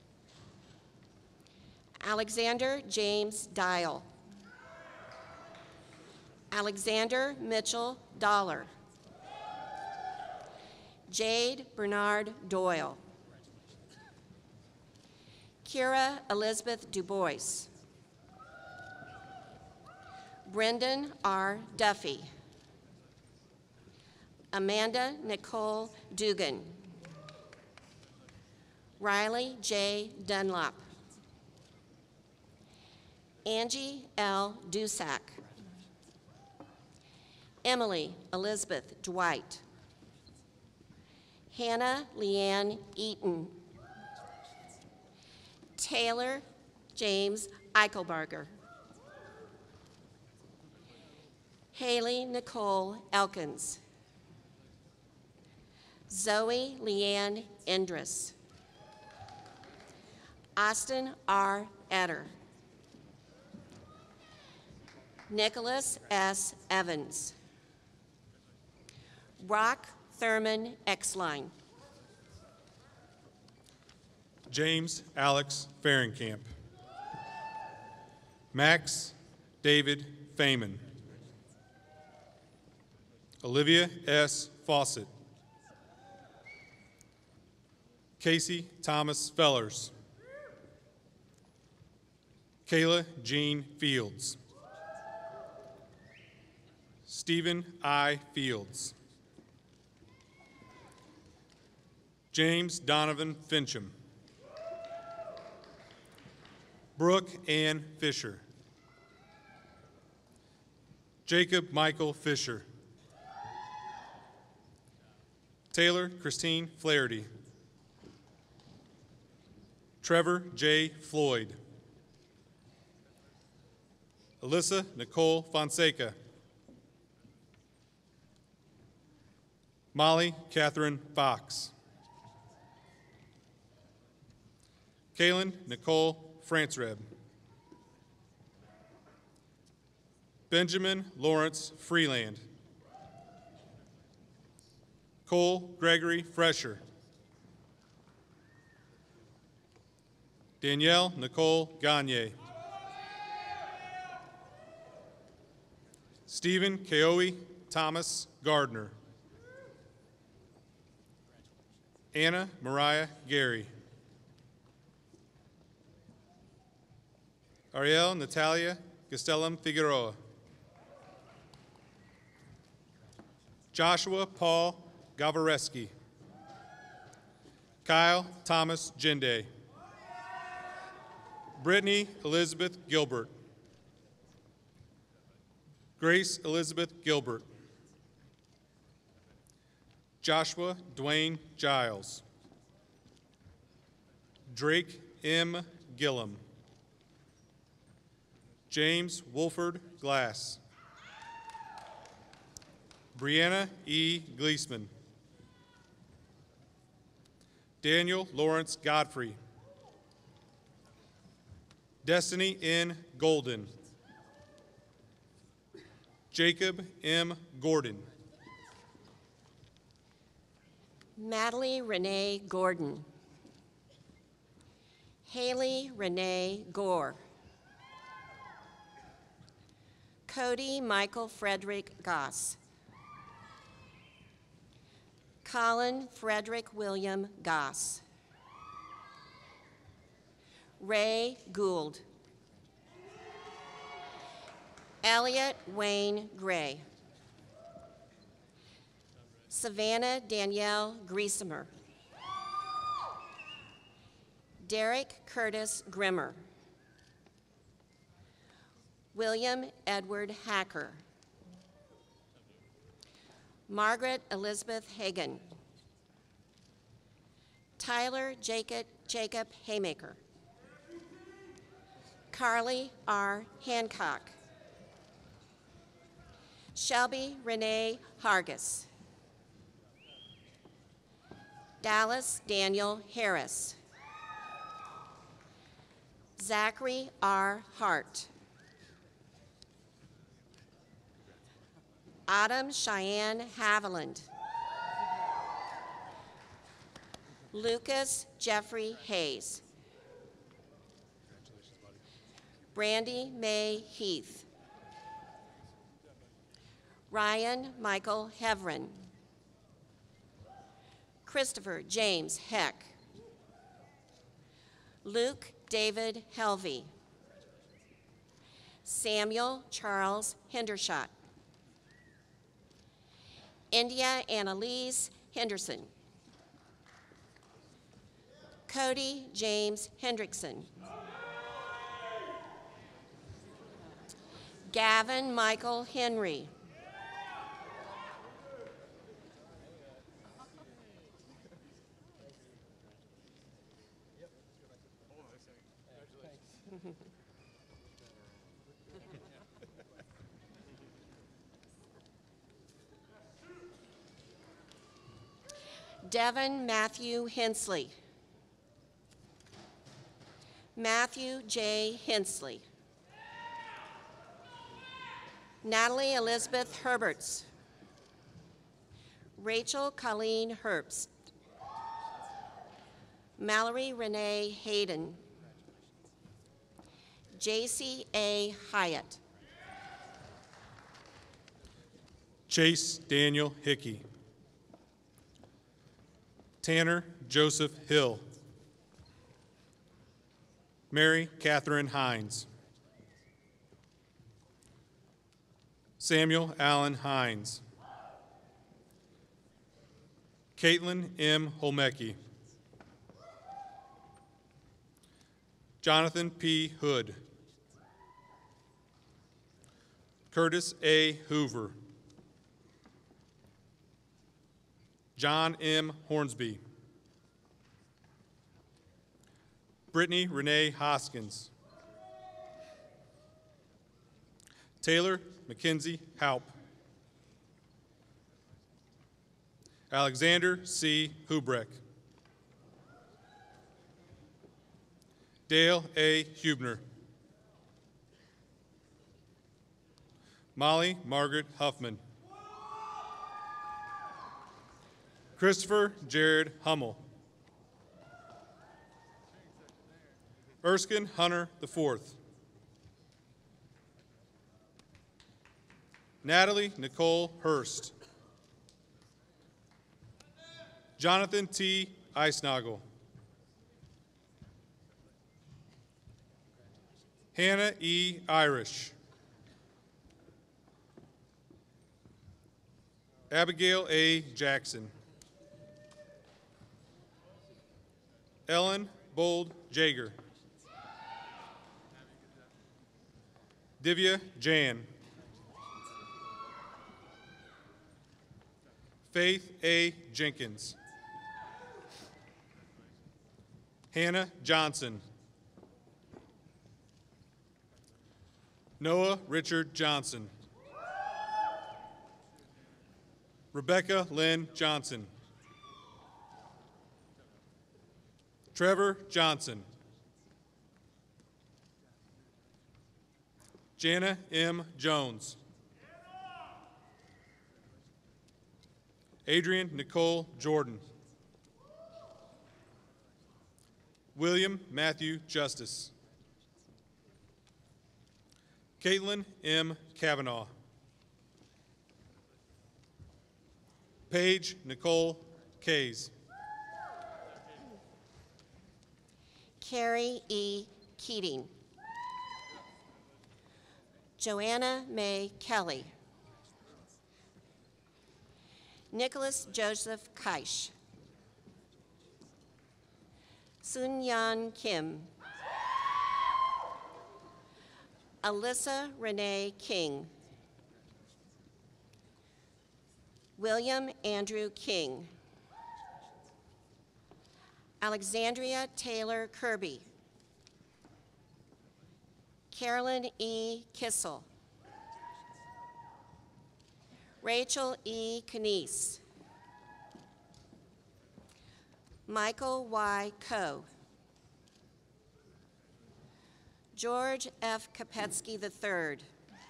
Alexander James Dial. Alexander Mitchell Dollar. Jade Bernard Doyle. Kira Elizabeth DuBois. Brendan R. Duffy. Amanda Nicole Dugan. Riley J. Dunlop. Angie L. Dusack. Emily Elizabeth Dwight. Hannah Leanne Eaton. Taylor James Eichelbarger. Haley Nicole Elkins. Zoe Leanne Endress. Austin R. Etter. Nicholas S. Evans. Brock Thurman Exline. James Alex Fahrenkamp. Max David Feynman. Olivia S. Fawcett. Casey Thomas Fellers. Kayla Jean Fields. Stephen I. Fields. James Donovan Fincham. Brooke Ann Fisher. Jacob Michael Fisher. Taylor Christine Flaherty. Trevor J. Floyd. Alyssa Nicole Fonseca. Molly Catherine Fox. Kaylin Nicole Frantzreb. Benjamin Lawrence Freeland. Cole Gregory Fresher. Danielle Nicole Gagne. Stephen Keoe Thomas Gardner. Anna Mariah Gary. Ariel Natalia Castellum Figueroa. Joshua Paul Gavareski. Kyle Thomas Jinde. Brittany Elizabeth Gilbert. Grace Elizabeth Gilbert. Joshua Dwayne Giles. Drake M. Gillum. James Wolford Glass. Brianna E. Gleesman. Daniel Lawrence Godfrey. Destiny N. Golden. Jacob M. Gordon. Natalie Renee Gordon. Haley Renee Gore. Cody Michael Frederick Goss. Colin Frederick William Goss. Ray Gould. Elliot Wayne Gray. Savannah Danielle Griesemer. Derek Curtis Grimmer. William Edward Hacker. Margaret Elizabeth Hagan. Tyler Jacob, Jacob Haymaker. Carly R. Hancock. Shelby Renee Hargis. Dallas Daniel Harris. Zachary R. Hart. Autumn Cheyenne Haviland. Lucas Jeffrey Hayes. Brandy May Heath. Ryan Michael Hevron. Christopher James Heck. Luke David Helvey. Samuel Charles Hendershot. India Annalise Henderson. Cody James Hendrickson. Gavin Michael Henry. Devin Matthew Hensley. Matthew J. Hensley. Natalie Elizabeth Herberts. Rachel Colleen Herbst. Mallory Renee Hayden. J C A Hyatt. Chase Daniel Hickey. Tanner Joseph Hill. Mary Catherine Hines. Samuel Allen Hines. Caitlin M. Holmecki. Jonathan P. Hood. Curtis A. Hoover. John M. Hornsby. Brittany Renee Hoskins. Taylor Mackenzie Haupt. Alexander C. Hubrecht. Dale A. Hubner. Molly Margaret Huffman. Christopher Jared Hummel. Erskine Hunter the fourth. Natalie Nicole Hurst. Jonathan T. Eisnagel. Hannah E. Irish. Abigail A. Jackson. Ellen Bold Jager. Divya Jan. Faith A. Jenkins. Hannah Johnson. Noah Richard Johnson. Rebecca Lynn Johnson. Trevor Johnson. Jana M. Jones. Adrian Nicole Jordan. William Matthew Justice. Caitlin M. Kavanaugh. Paige Nicole Kays. Carrie E. Keating. Joanna May Kelly. Nicholas Joseph Kaish. Sun Yan Kim. Alyssa Renee King. William Andrew King. Alexandria Taylor Kirby. Carolyn E. Kissel. Rachel E. Canese. Michael Y. Coe. George F. Kopetsky the third.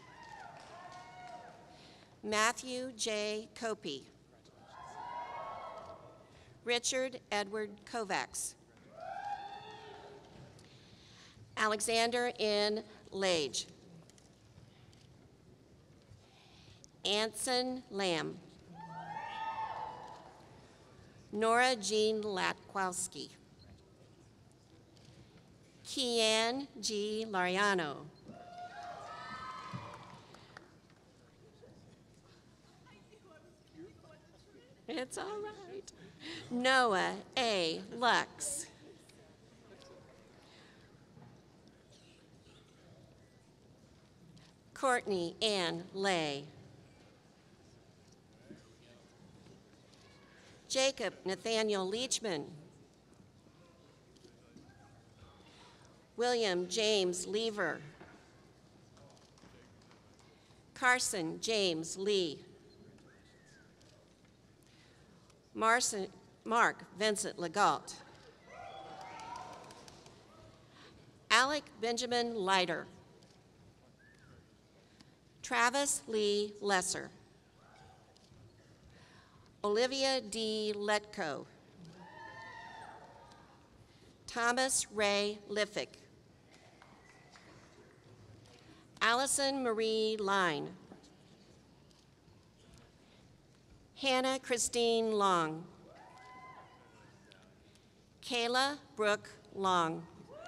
Matthew J. Copey. Richard Edward Kovacs. Alexander N. Lage. Anson Lamb. Nora Jean Latkowski. Kian G. Lariano. It's all right. Noah A. Lux. Courtney Ann Lay. Jacob Nathaniel Leachman. William James Lever. Carson James Lee. Marson, Mark Vincent Legault. Alec Benjamin Leiter. Travis Lee Lesser. Olivia D. Letko. Thomas Ray Liffick. Allison Marie Line. Hannah Christine Long. Kayla Brooke Long.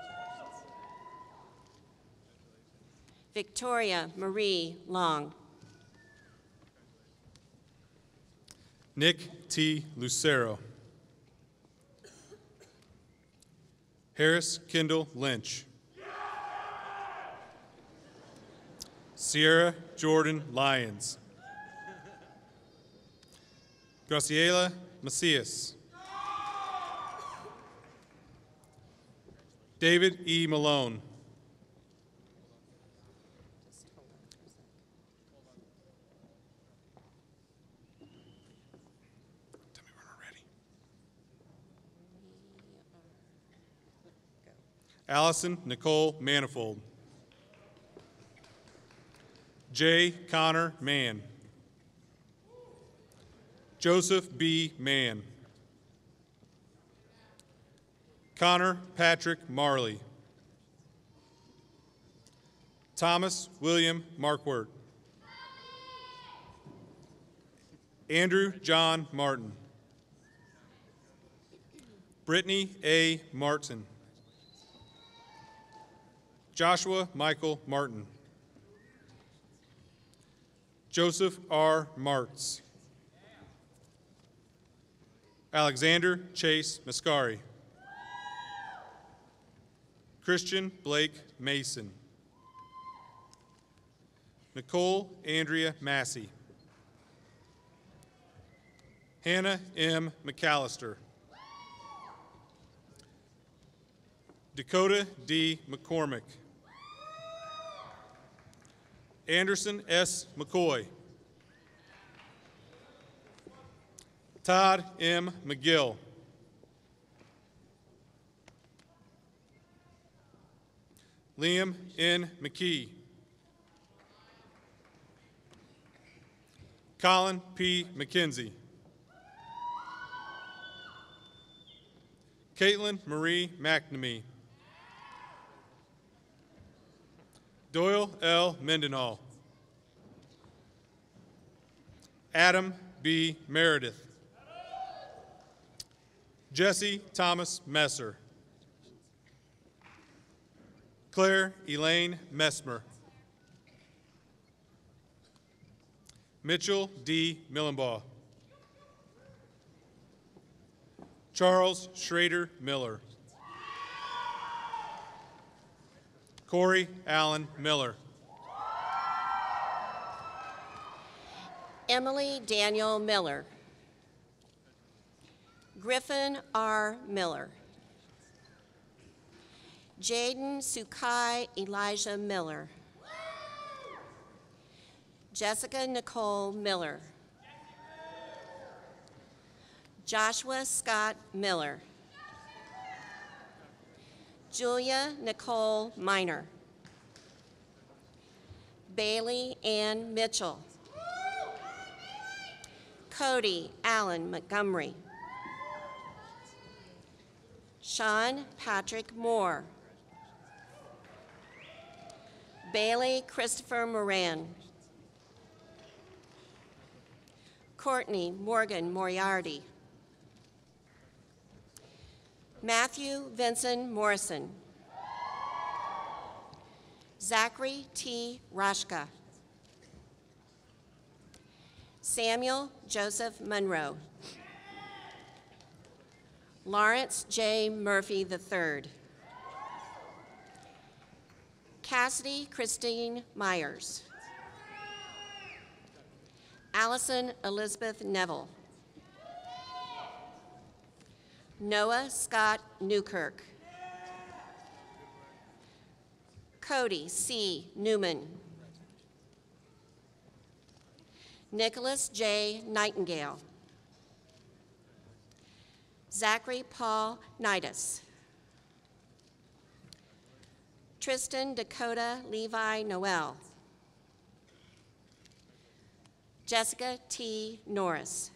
Victoria Marie Long. Nick T. Lucero. Harris Kendall Lynch. Sierra Jordan Lyons. Graciela Macias. David E. Malone. Tell me when we're ready. Allison Nicole Manifold. J. Connor Mann. Joseph B. Mann. Connor Patrick Marley. Thomas William Markwart. Andrew John Martin. Brittany A. Martin. Joshua Michael Martin. Joseph R. Martz. Alexander Chase Mascari. Christian Blake Mason. Nicole Andrea Massey. Hannah M. McAllister. Dakota D. McCormick. Anderson S. McCoy. Todd M. McGill. Liam N. McKee. Colin P. McKenzie. Caitlin Marie McNamee. Doyle L. Mendenhall. Adam B. Meredith. Jesse Thomas Messer. Claire Elaine Messmer. Mitchell D. Millenbaugh. Charles Schrader Miller. Corey Allen Miller. Emily Daniel Miller. Griffin R. Miller. Jaden Sukai Elijah Miller. Jessica Nicole Miller. Joshua Scott Miller. Julia Nicole Miner. Bailey Ann Mitchell. Cody Allen Montgomery. Sean Patrick Moore. Bailey Christopher Moran. Courtney Morgan Moriarty. Matthew Vincent Morrison. Zachary T. Rashka. Samuel Joseph Monroe. Lawrence J. Murphy the third. Cassidy Christine Myers. Allison Elizabeth Neville. Noah Scott Newkirk. Cody C. Newman. Nicholas J. Nightingale. Zachary Paul Nidus. Tristan Dakota Levi Noel. Jessica T. Norris.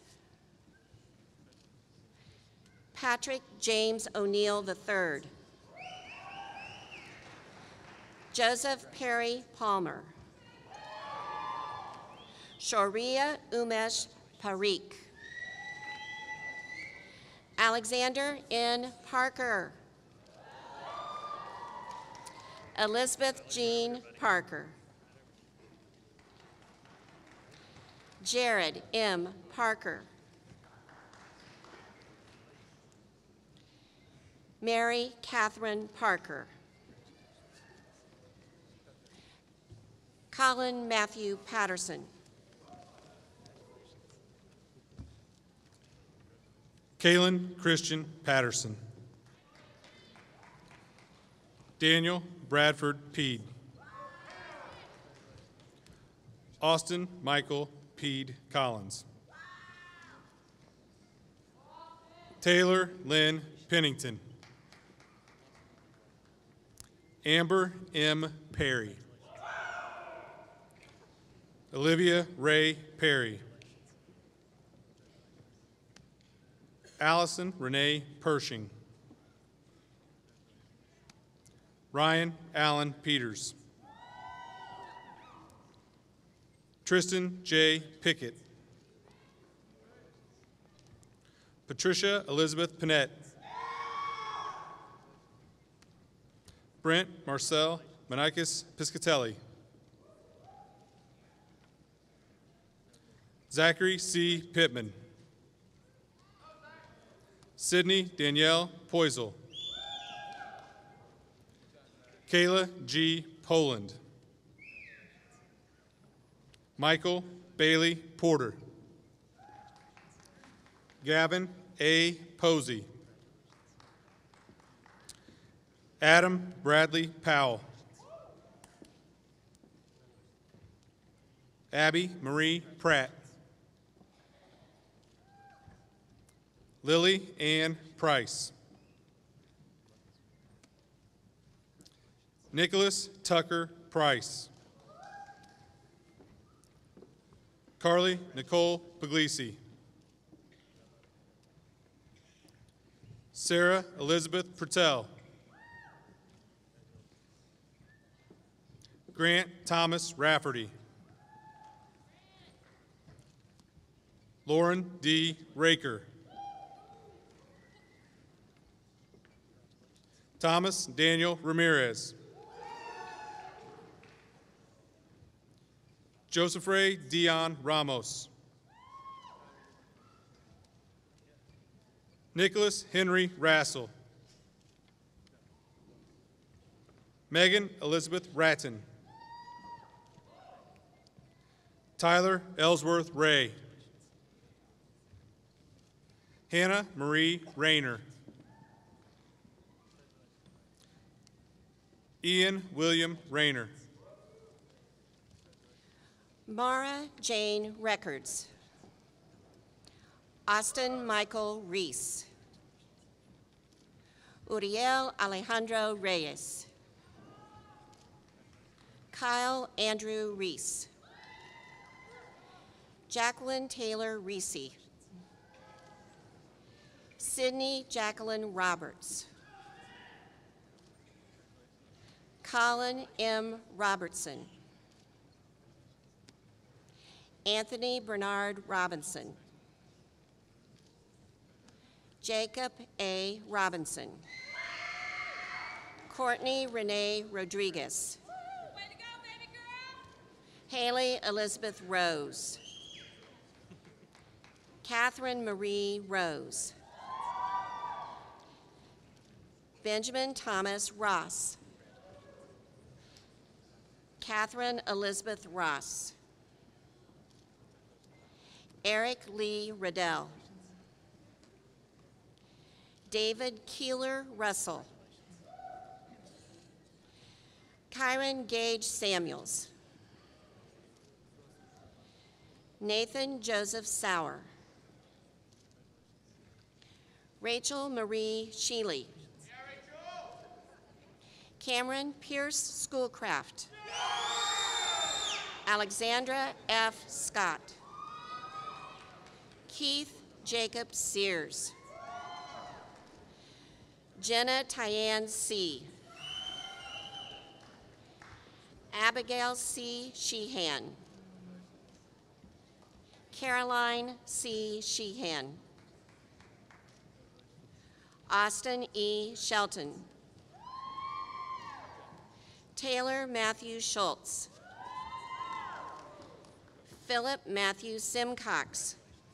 Patrick James O'Neill the third. Joseph Perry Palmer. Shoria Umesh Parikh. Alexander N. Parker. Elizabeth Jean Parker. Jared M. Parker. Mary Catherine Parker. Colin Matthew Patterson. Kalen Christian Patterson. Daniel Bradford Peed. Austin Michael Peed Collins. Taylor Lynn Pennington. Amber M. Perry. Olivia Ray Perry. Allison Renee Pershing. Ryan Allen Peters. Tristan J. Pickett. Patricia Elizabeth Panett. Brent Marcel Manikis Piscatelli. Zachary C. Pittman. Sydney Danielle Poisel. Kayla G. Poland. Michael Bailey Porter. Gavin A. Posey. Adam Bradley Powell. Abby Marie Pratt. Lily Ann Price. Nicholas Tucker Price. Carly Nicole Puglisi. Sarah Elizabeth Pertell. Grant Thomas Rafferty. Lauren D. Raker. Thomas Daniel Ramirez. Joseph Ray Dion Ramos. Nicholas Henry Rassel. Megan Elizabeth Ratton. Tyler Ellsworth Ray. Hannah Marie Rayner. Ian William Rayner. Mara Jane Records. Austin Michael Reese. Uriel Alejandro Reyes. Kyle Andrew Reese. Jacqueline Taylor Reese. Sydney Jacqueline Roberts. Colin M. Robertson. Anthony Bernard Robinson. Jacob A. Robinson. Courtney Renee Rodriguez. Way to go, baby girl. Haley Elizabeth Rose. Catherine Marie Rose. Benjamin Thomas Ross. Catherine Elizabeth Ross. Eric Lee Riddell. David Keeler Russell. Kyron Gage Samuels. Nathan Joseph Sauer. Rachel Marie Sheely. Cameron Pierce Schoolcraft. Alexandra F. Scott. Keith Jacob Sears. Jenna Tyann C. Abigail C. Sheehan. Caroline C. Sheehan. Austin E. Shelton. Taylor Matthew Schultz. Philip Matthew Simcox.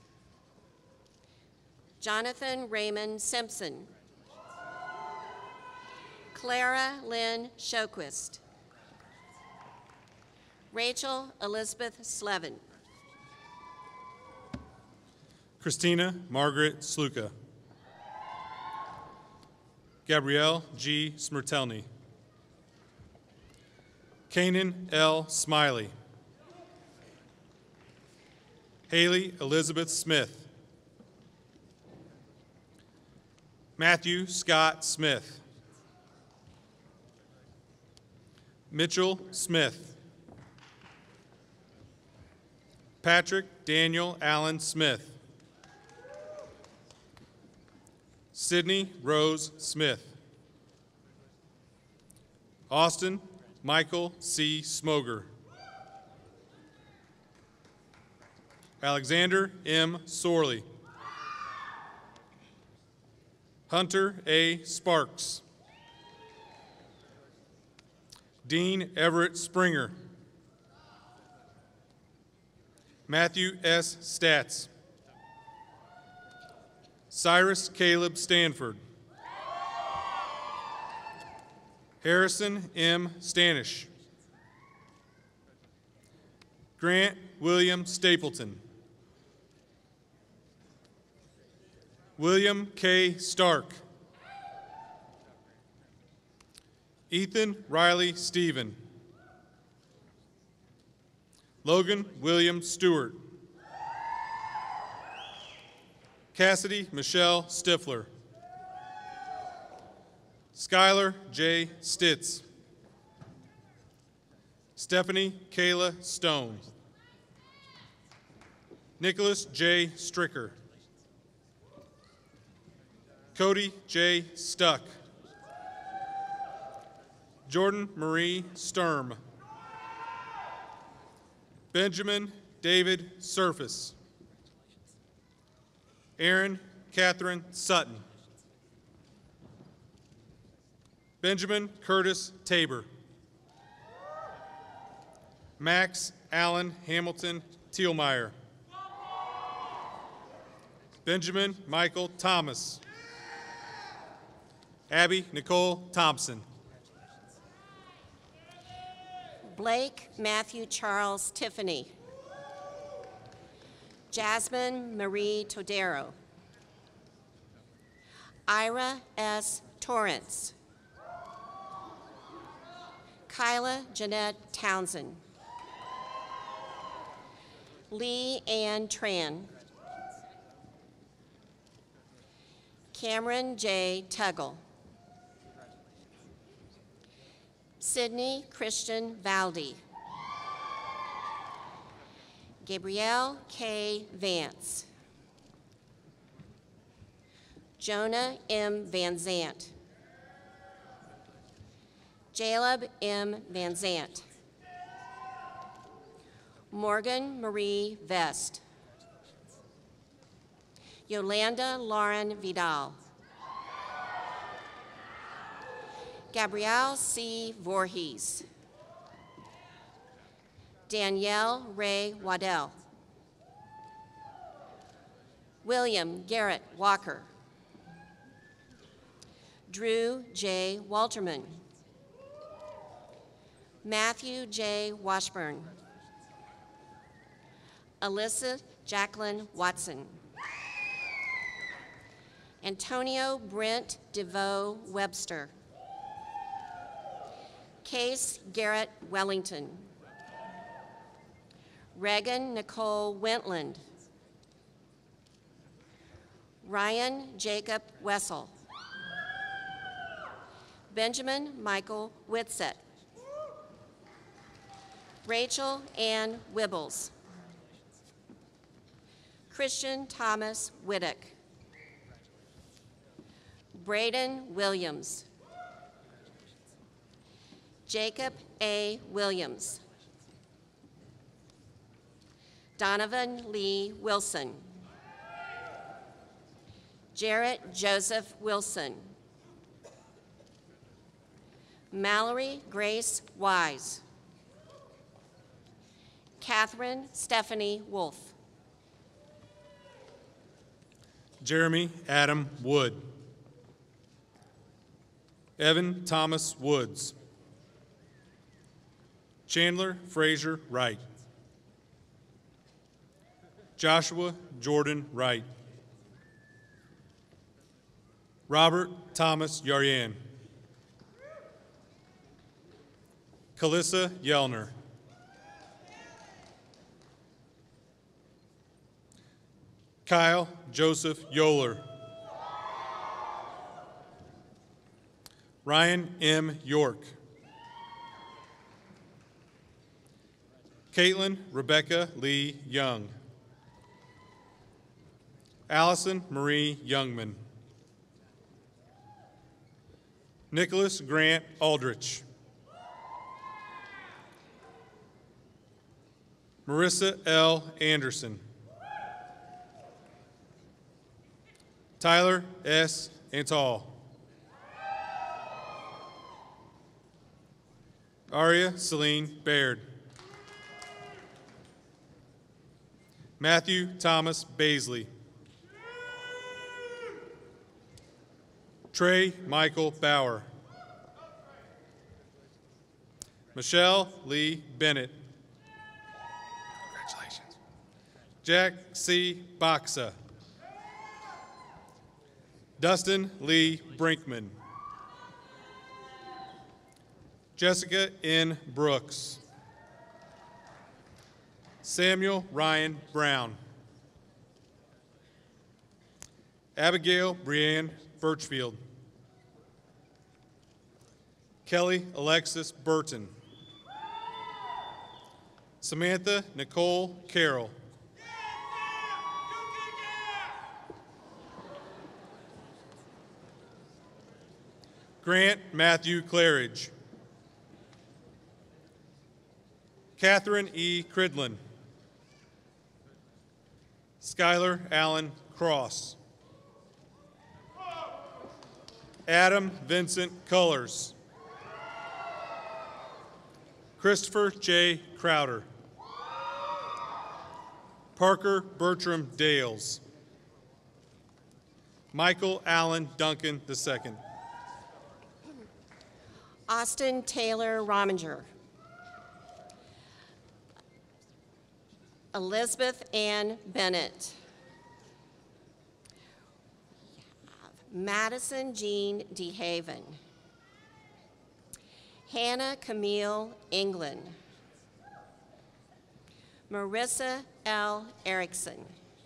Jonathan Raymond Simpson. Clara Lynn Shoquist. Rachel Elizabeth Slevin. Christina Margaret Sluka. Gabrielle G. Smirtelny. Kanan L. Smiley. Haley Elizabeth Smith. Matthew Scott Smith. Mitchell Smith. Patrick Daniel Allen Smith. Sydney Rose Smith. Austin Michael C. Smoger. Alexander M. Sorley. Hunter A. Sparks. Dean Everett Springer. Matthew S. Statz. Cyrus Caleb Stanford. Harrison M. Stanish. Grant William Stapleton. William K. Stark. Ethan Riley Stephen. Logan William Stewart. Cassidy Michelle Stifler. Skylar J. Stitz. Stephanie Kayla Stone. Nicholas J. Stricker. Cody J. Stuck. Jordan Marie Sturm. Benjamin David Surface. Aaron Catherine Sutton. Benjamin Curtis Tabor. Max Allen Hamilton Thielmeyer. Benjamin Michael Thomas. Abby Nicole Thompson. Blake Matthew Charles Tiffany. Jasmine Marie Todero. Ira S. Torrance. Kyla Jeanette Townsend. Lee Ann Tran. Cameron J. Tuggle. Sydney Christian Valdy. Gabrielle K. Vance. Jonah M. Van Zant. Jaleb M. Van Zant. Morgan Marie Vest. Yolanda Lauren Vidal. Gabrielle C. Voorhees. Danielle Ray Waddell. William Garrett Walker. Drew J. Walterman. Matthew J. Washburn. Alyssa Jacqueline Watson. Antonio Brent DeVoe Webster. Case Garrett Wellington. Regan Nicole Wentland. Ryan Jacob Wessel. Benjamin Michael Whitsett. Rachel Ann Wibbles. Christian Thomas Whittock. Braden Williams. Jacob A. Williams. Donovan Lee Wilson. Jarrett Joseph Wilson. Mallory Grace Wise. Catherine Stephanie Wolf. Jeremy Adam Wood. Evan Thomas Woods. Chandler Fraser Wright. Joshua Jordan Wright. Robert Thomas Yaryan. Kalissa Yellner. Kyle Joseph Yoler. Ryan M. York. Caitlin Rebecca Lee Young. Allison Marie Youngman. Nicholas Grant Aldrich. Marissa L. Anderson. Tyler S. Antal. Aria Celine Baird. Matthew Thomas Baisley. Trey Michael Bauer. Michelle Lee Bennett. Congratulations. Jack C. Boxa. Dustin Lee Brinkman. Jessica N. Brooks. Samuel Ryan Brown. Abigail Brianne Birchfield. Kelly Alexis Burton. Samantha Nicole Carroll. Grant Matthew Claridge. Catherine E. Cridlin. Skylar Allen Cross. Adam Vincent Cullors. Christopher J. Crowder. Parker Bertram Dales. Michael Allen Duncan the second. Austin Taylor Rominger. Elizabeth Ann Bennett. Madison Jean DeHaven. Hannah Camille England. Marissa L. Erickson.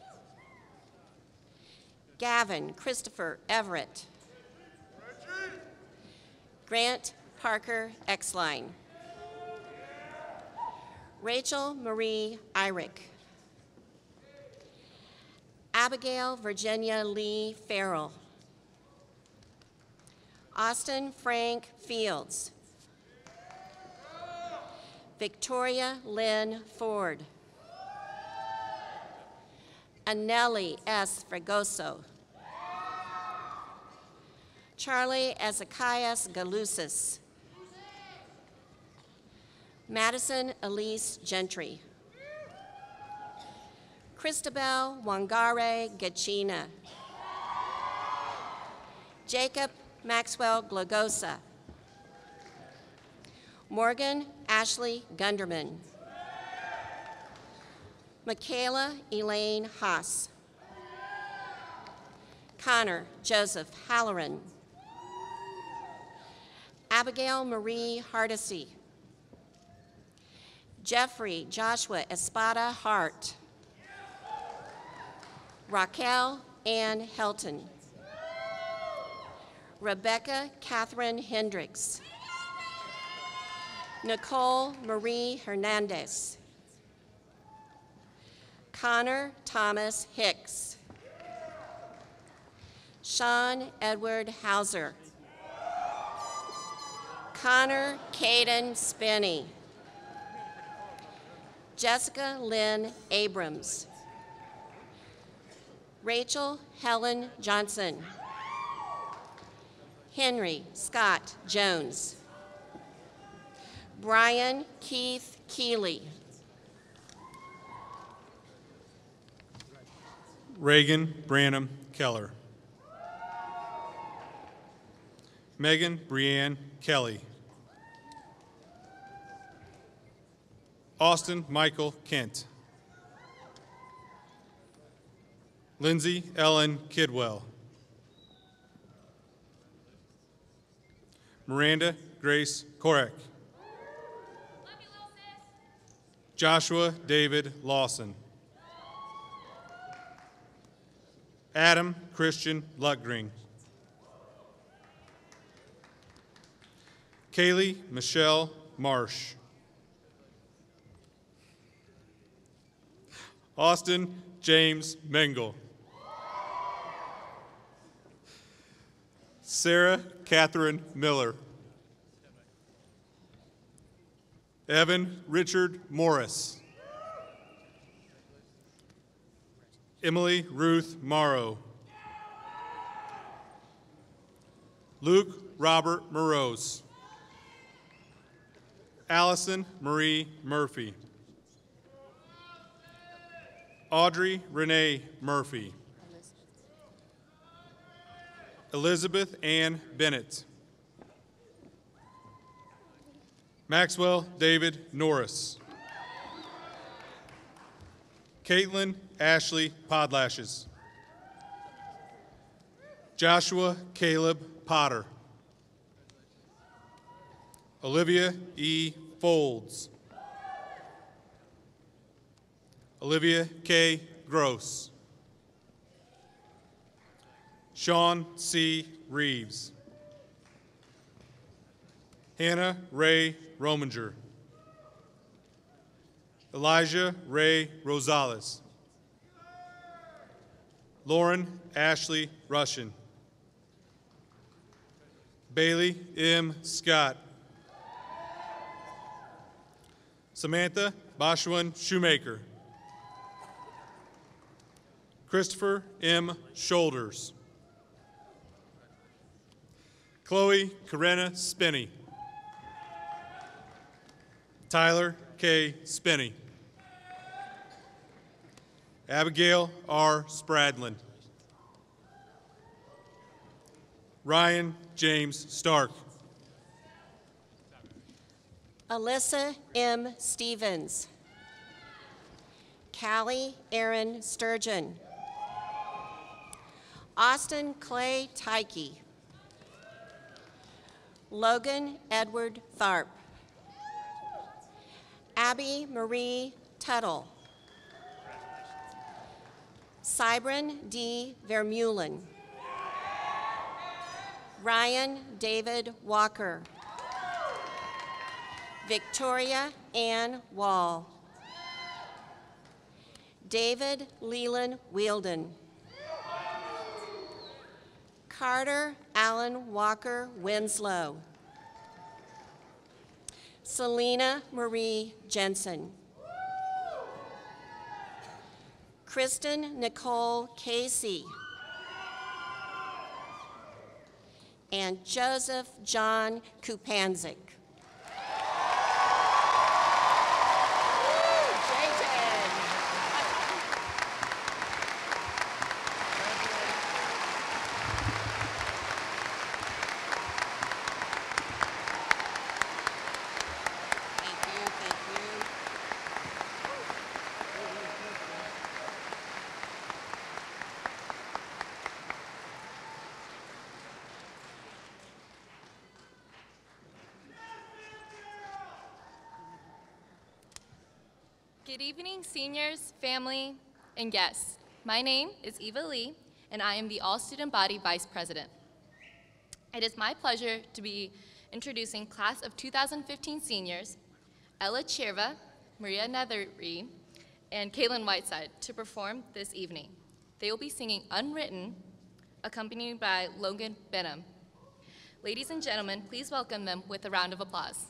Gavin Christopher Everett. Grant Parker Exline. Rachel Marie Irick. Abigail Virginia Lee Farrell. Austin Frank Fields. Victoria Lynn Ford. Anelli S. Fragoso. Charlie Ezekias Galusis. Madison Elise Gentry. Christabel Wangare Gachina. Jacob Maxwell Glagosa. Morgan Ashley Gunderman. Michaela Elaine Haas. Connor Joseph Halloran. Abigail Marie Hardesty. Jeffrey Joshua Espada Hart. Raquel Ann Helton. Rebecca Catherine Hendricks. Nicole Marie Hernandez. Connor Thomas Hicks. Sean Edward Hauser. Connor Caden Spinney. Jessica Lynn Abrams. Rachel Helen Johnson. Henry Scott Jones. Brian Keith Keeley. Reagan Branham Keller. Megan Brianne Kelly. Austin Michael Kent. Lindsay Ellen Kidwell. Miranda Grace Korek. Joshua David Lawson. Adam Christian Luckgring. Kaylee Michelle Marsh. Austin James Mengel. Sarah Catherine Miller. Evan Richard Morris. Emily Ruth Morrow. Luke Robert Morose. Allison Marie Murphy. Audrey Renee Murphy. Elizabeth Ann Bennett. Maxwell David Norris. Caitlin Ashley Podlashes. Joshua Caleb Potter. Olivia E. Folds. Olivia K. Gross. Sean C. Reeves. Hannah Ray Rominger. Elijah Ray Rosales. Lauren Ashley Russian. Bailey M. Scott. Samantha Bashwan Shoemaker. Christopher M. Shoulders. Chloe Karena Spinney. Tyler K. Spinney. Abigail R. Spradlin. Ryan James Stark. Alyssa M. Stevens. Callie Aaron Sturgeon. Austin Clay Tyke. Logan Edward Tharp. Abby Marie Tuttle. Cybron D. Vermeulen. Ryan David Walker. Victoria Ann Wall. David Leland Wielden. Carter Allen Walker Winslow. Selena Marie Jensen. Kristen Nicole Casey. And Joseph John Kupanzik. Good evening, seniors, family, and guests. My name is Eva Lee, and I am the All-Student Body Vice President. It is my pleasure to be introducing Class of two thousand fifteen seniors, Ella Chirva, Maria Nethery, and Caitlin Whiteside to perform this evening. They will be singing Unwritten, accompanied by Logan Benham. Ladies and gentlemen, please welcome them with a round of applause.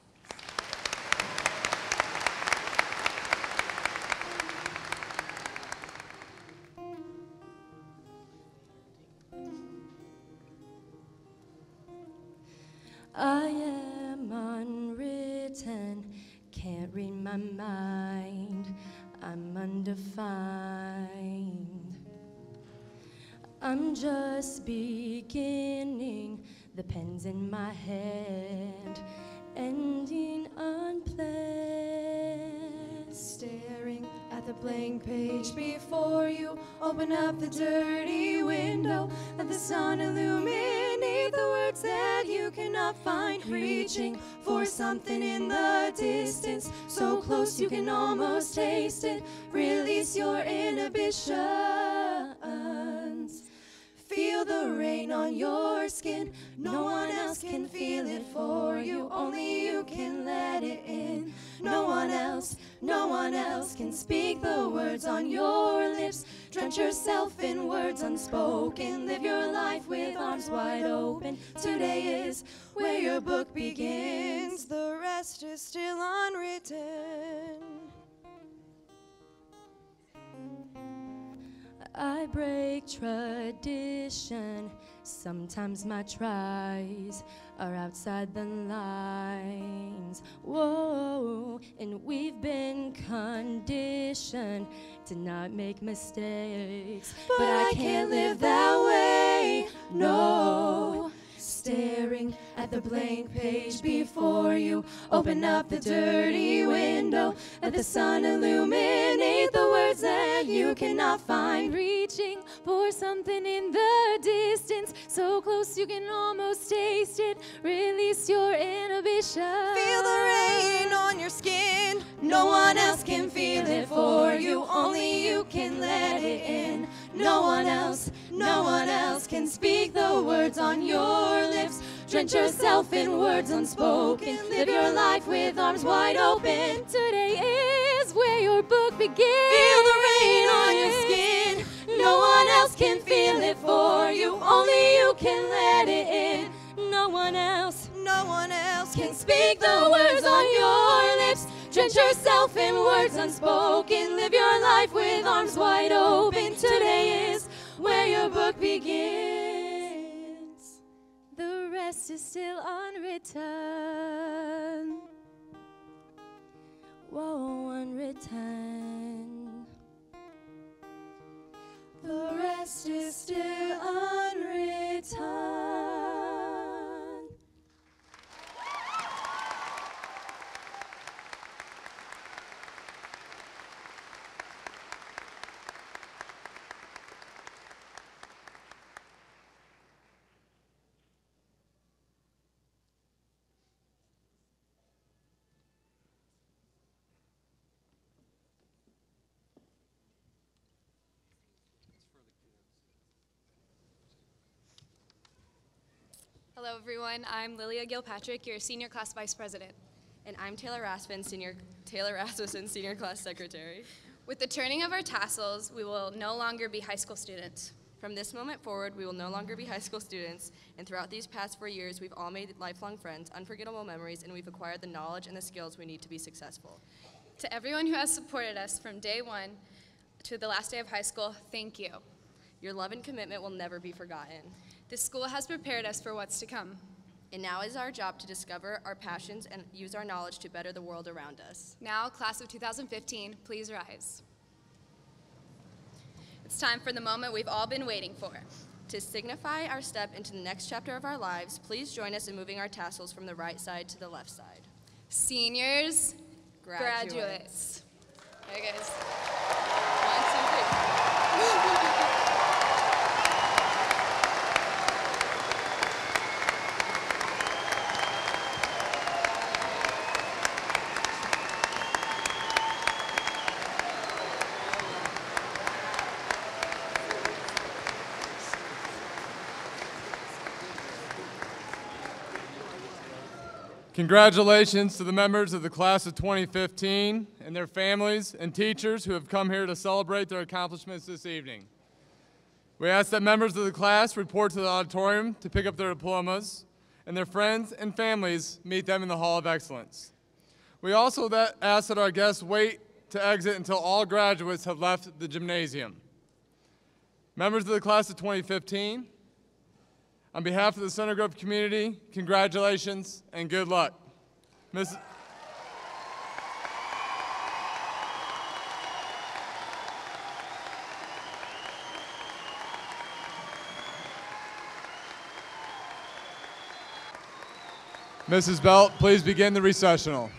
my mind, I'm undefined. I'm just beginning, the pen's in my hand, ending unplanned. Staring at the blank page before you, open up the dirty window, let the sun illuminate the words that you cannot find. Reaching for something in the distance, so close you can almost taste it. Release your inhibitions. Feel the rain on your skin. No one else can feel it for you. Only you can let it in. No one else, no one else can speak the words on your lips. Drench yourself in words unspoken. Live your life with arms wide open. Today is where your book begins. The rest is still unwritten. I break tradition. Sometimes my tries are outside the lines. Whoa, and we've been conditioned to not make mistakes. But, but I can't live that way, no. Staring at the blank page before you, open up the dirty window, let the sun illuminate the words that you cannot find. Reaching for something in the distance, so close you can almost taste it. Release your inhibition. Feel the rain on your skin. No one else can feel it for you. Only you can let it in. No one else, no one else can speak the words on your lips. Drench yourself in words unspoken. Live your life with arms wide open. Today is where your book begins. Feel the rain on your skin. No one else can feel it for you. Only you can let it in. No one else, no one else can speak the words on your lips. Drench yourself in words unspoken. Live your life with arms wide open. Today is where your book begins. The rest is still unwritten. Whoa, unwritten. The rest is still unwritten. Hello, everyone. I'm Lilia Gilpatrick, your senior class vice president. And I'm Taylor Rasmussen, senior Taylor Rasmussen, senior class secretary. With the turning of our tassels, we will no longer be high school students. From this moment forward, we will no longer be high school students, and throughout these past four years, we've all made lifelong friends, unforgettable memories, and we've acquired the knowledge and the skills we need to be successful. To everyone who has supported us from day one to the last day of high school, thank you. Your love and commitment will never be forgotten. This school has prepared us for what's to come. And now is our job to discover our passions and use our knowledge to better the world around us. Now, class of two thousand fifteen, please rise. It's time for the moment we've all been waiting for. To signify our step into the next chapter of our lives, please join us in moving our tassels from the right side to the left side. Seniors, graduates. graduates. Hey guys. One, two, three. Congratulations to the members of the class of twenty fifteen and their families and teachers who have come here to celebrate their accomplishments this evening. We ask that members of the class report to the auditorium to pick up their diplomas, and their friends and families meet them in the Hall of Excellence. We also that ask that our guests wait to exit until all graduates have left the gymnasium. Members of the class of twenty fifteen, on behalf of the Center Grove community, congratulations and good luck. Miss Missus Belt, please begin the recessional.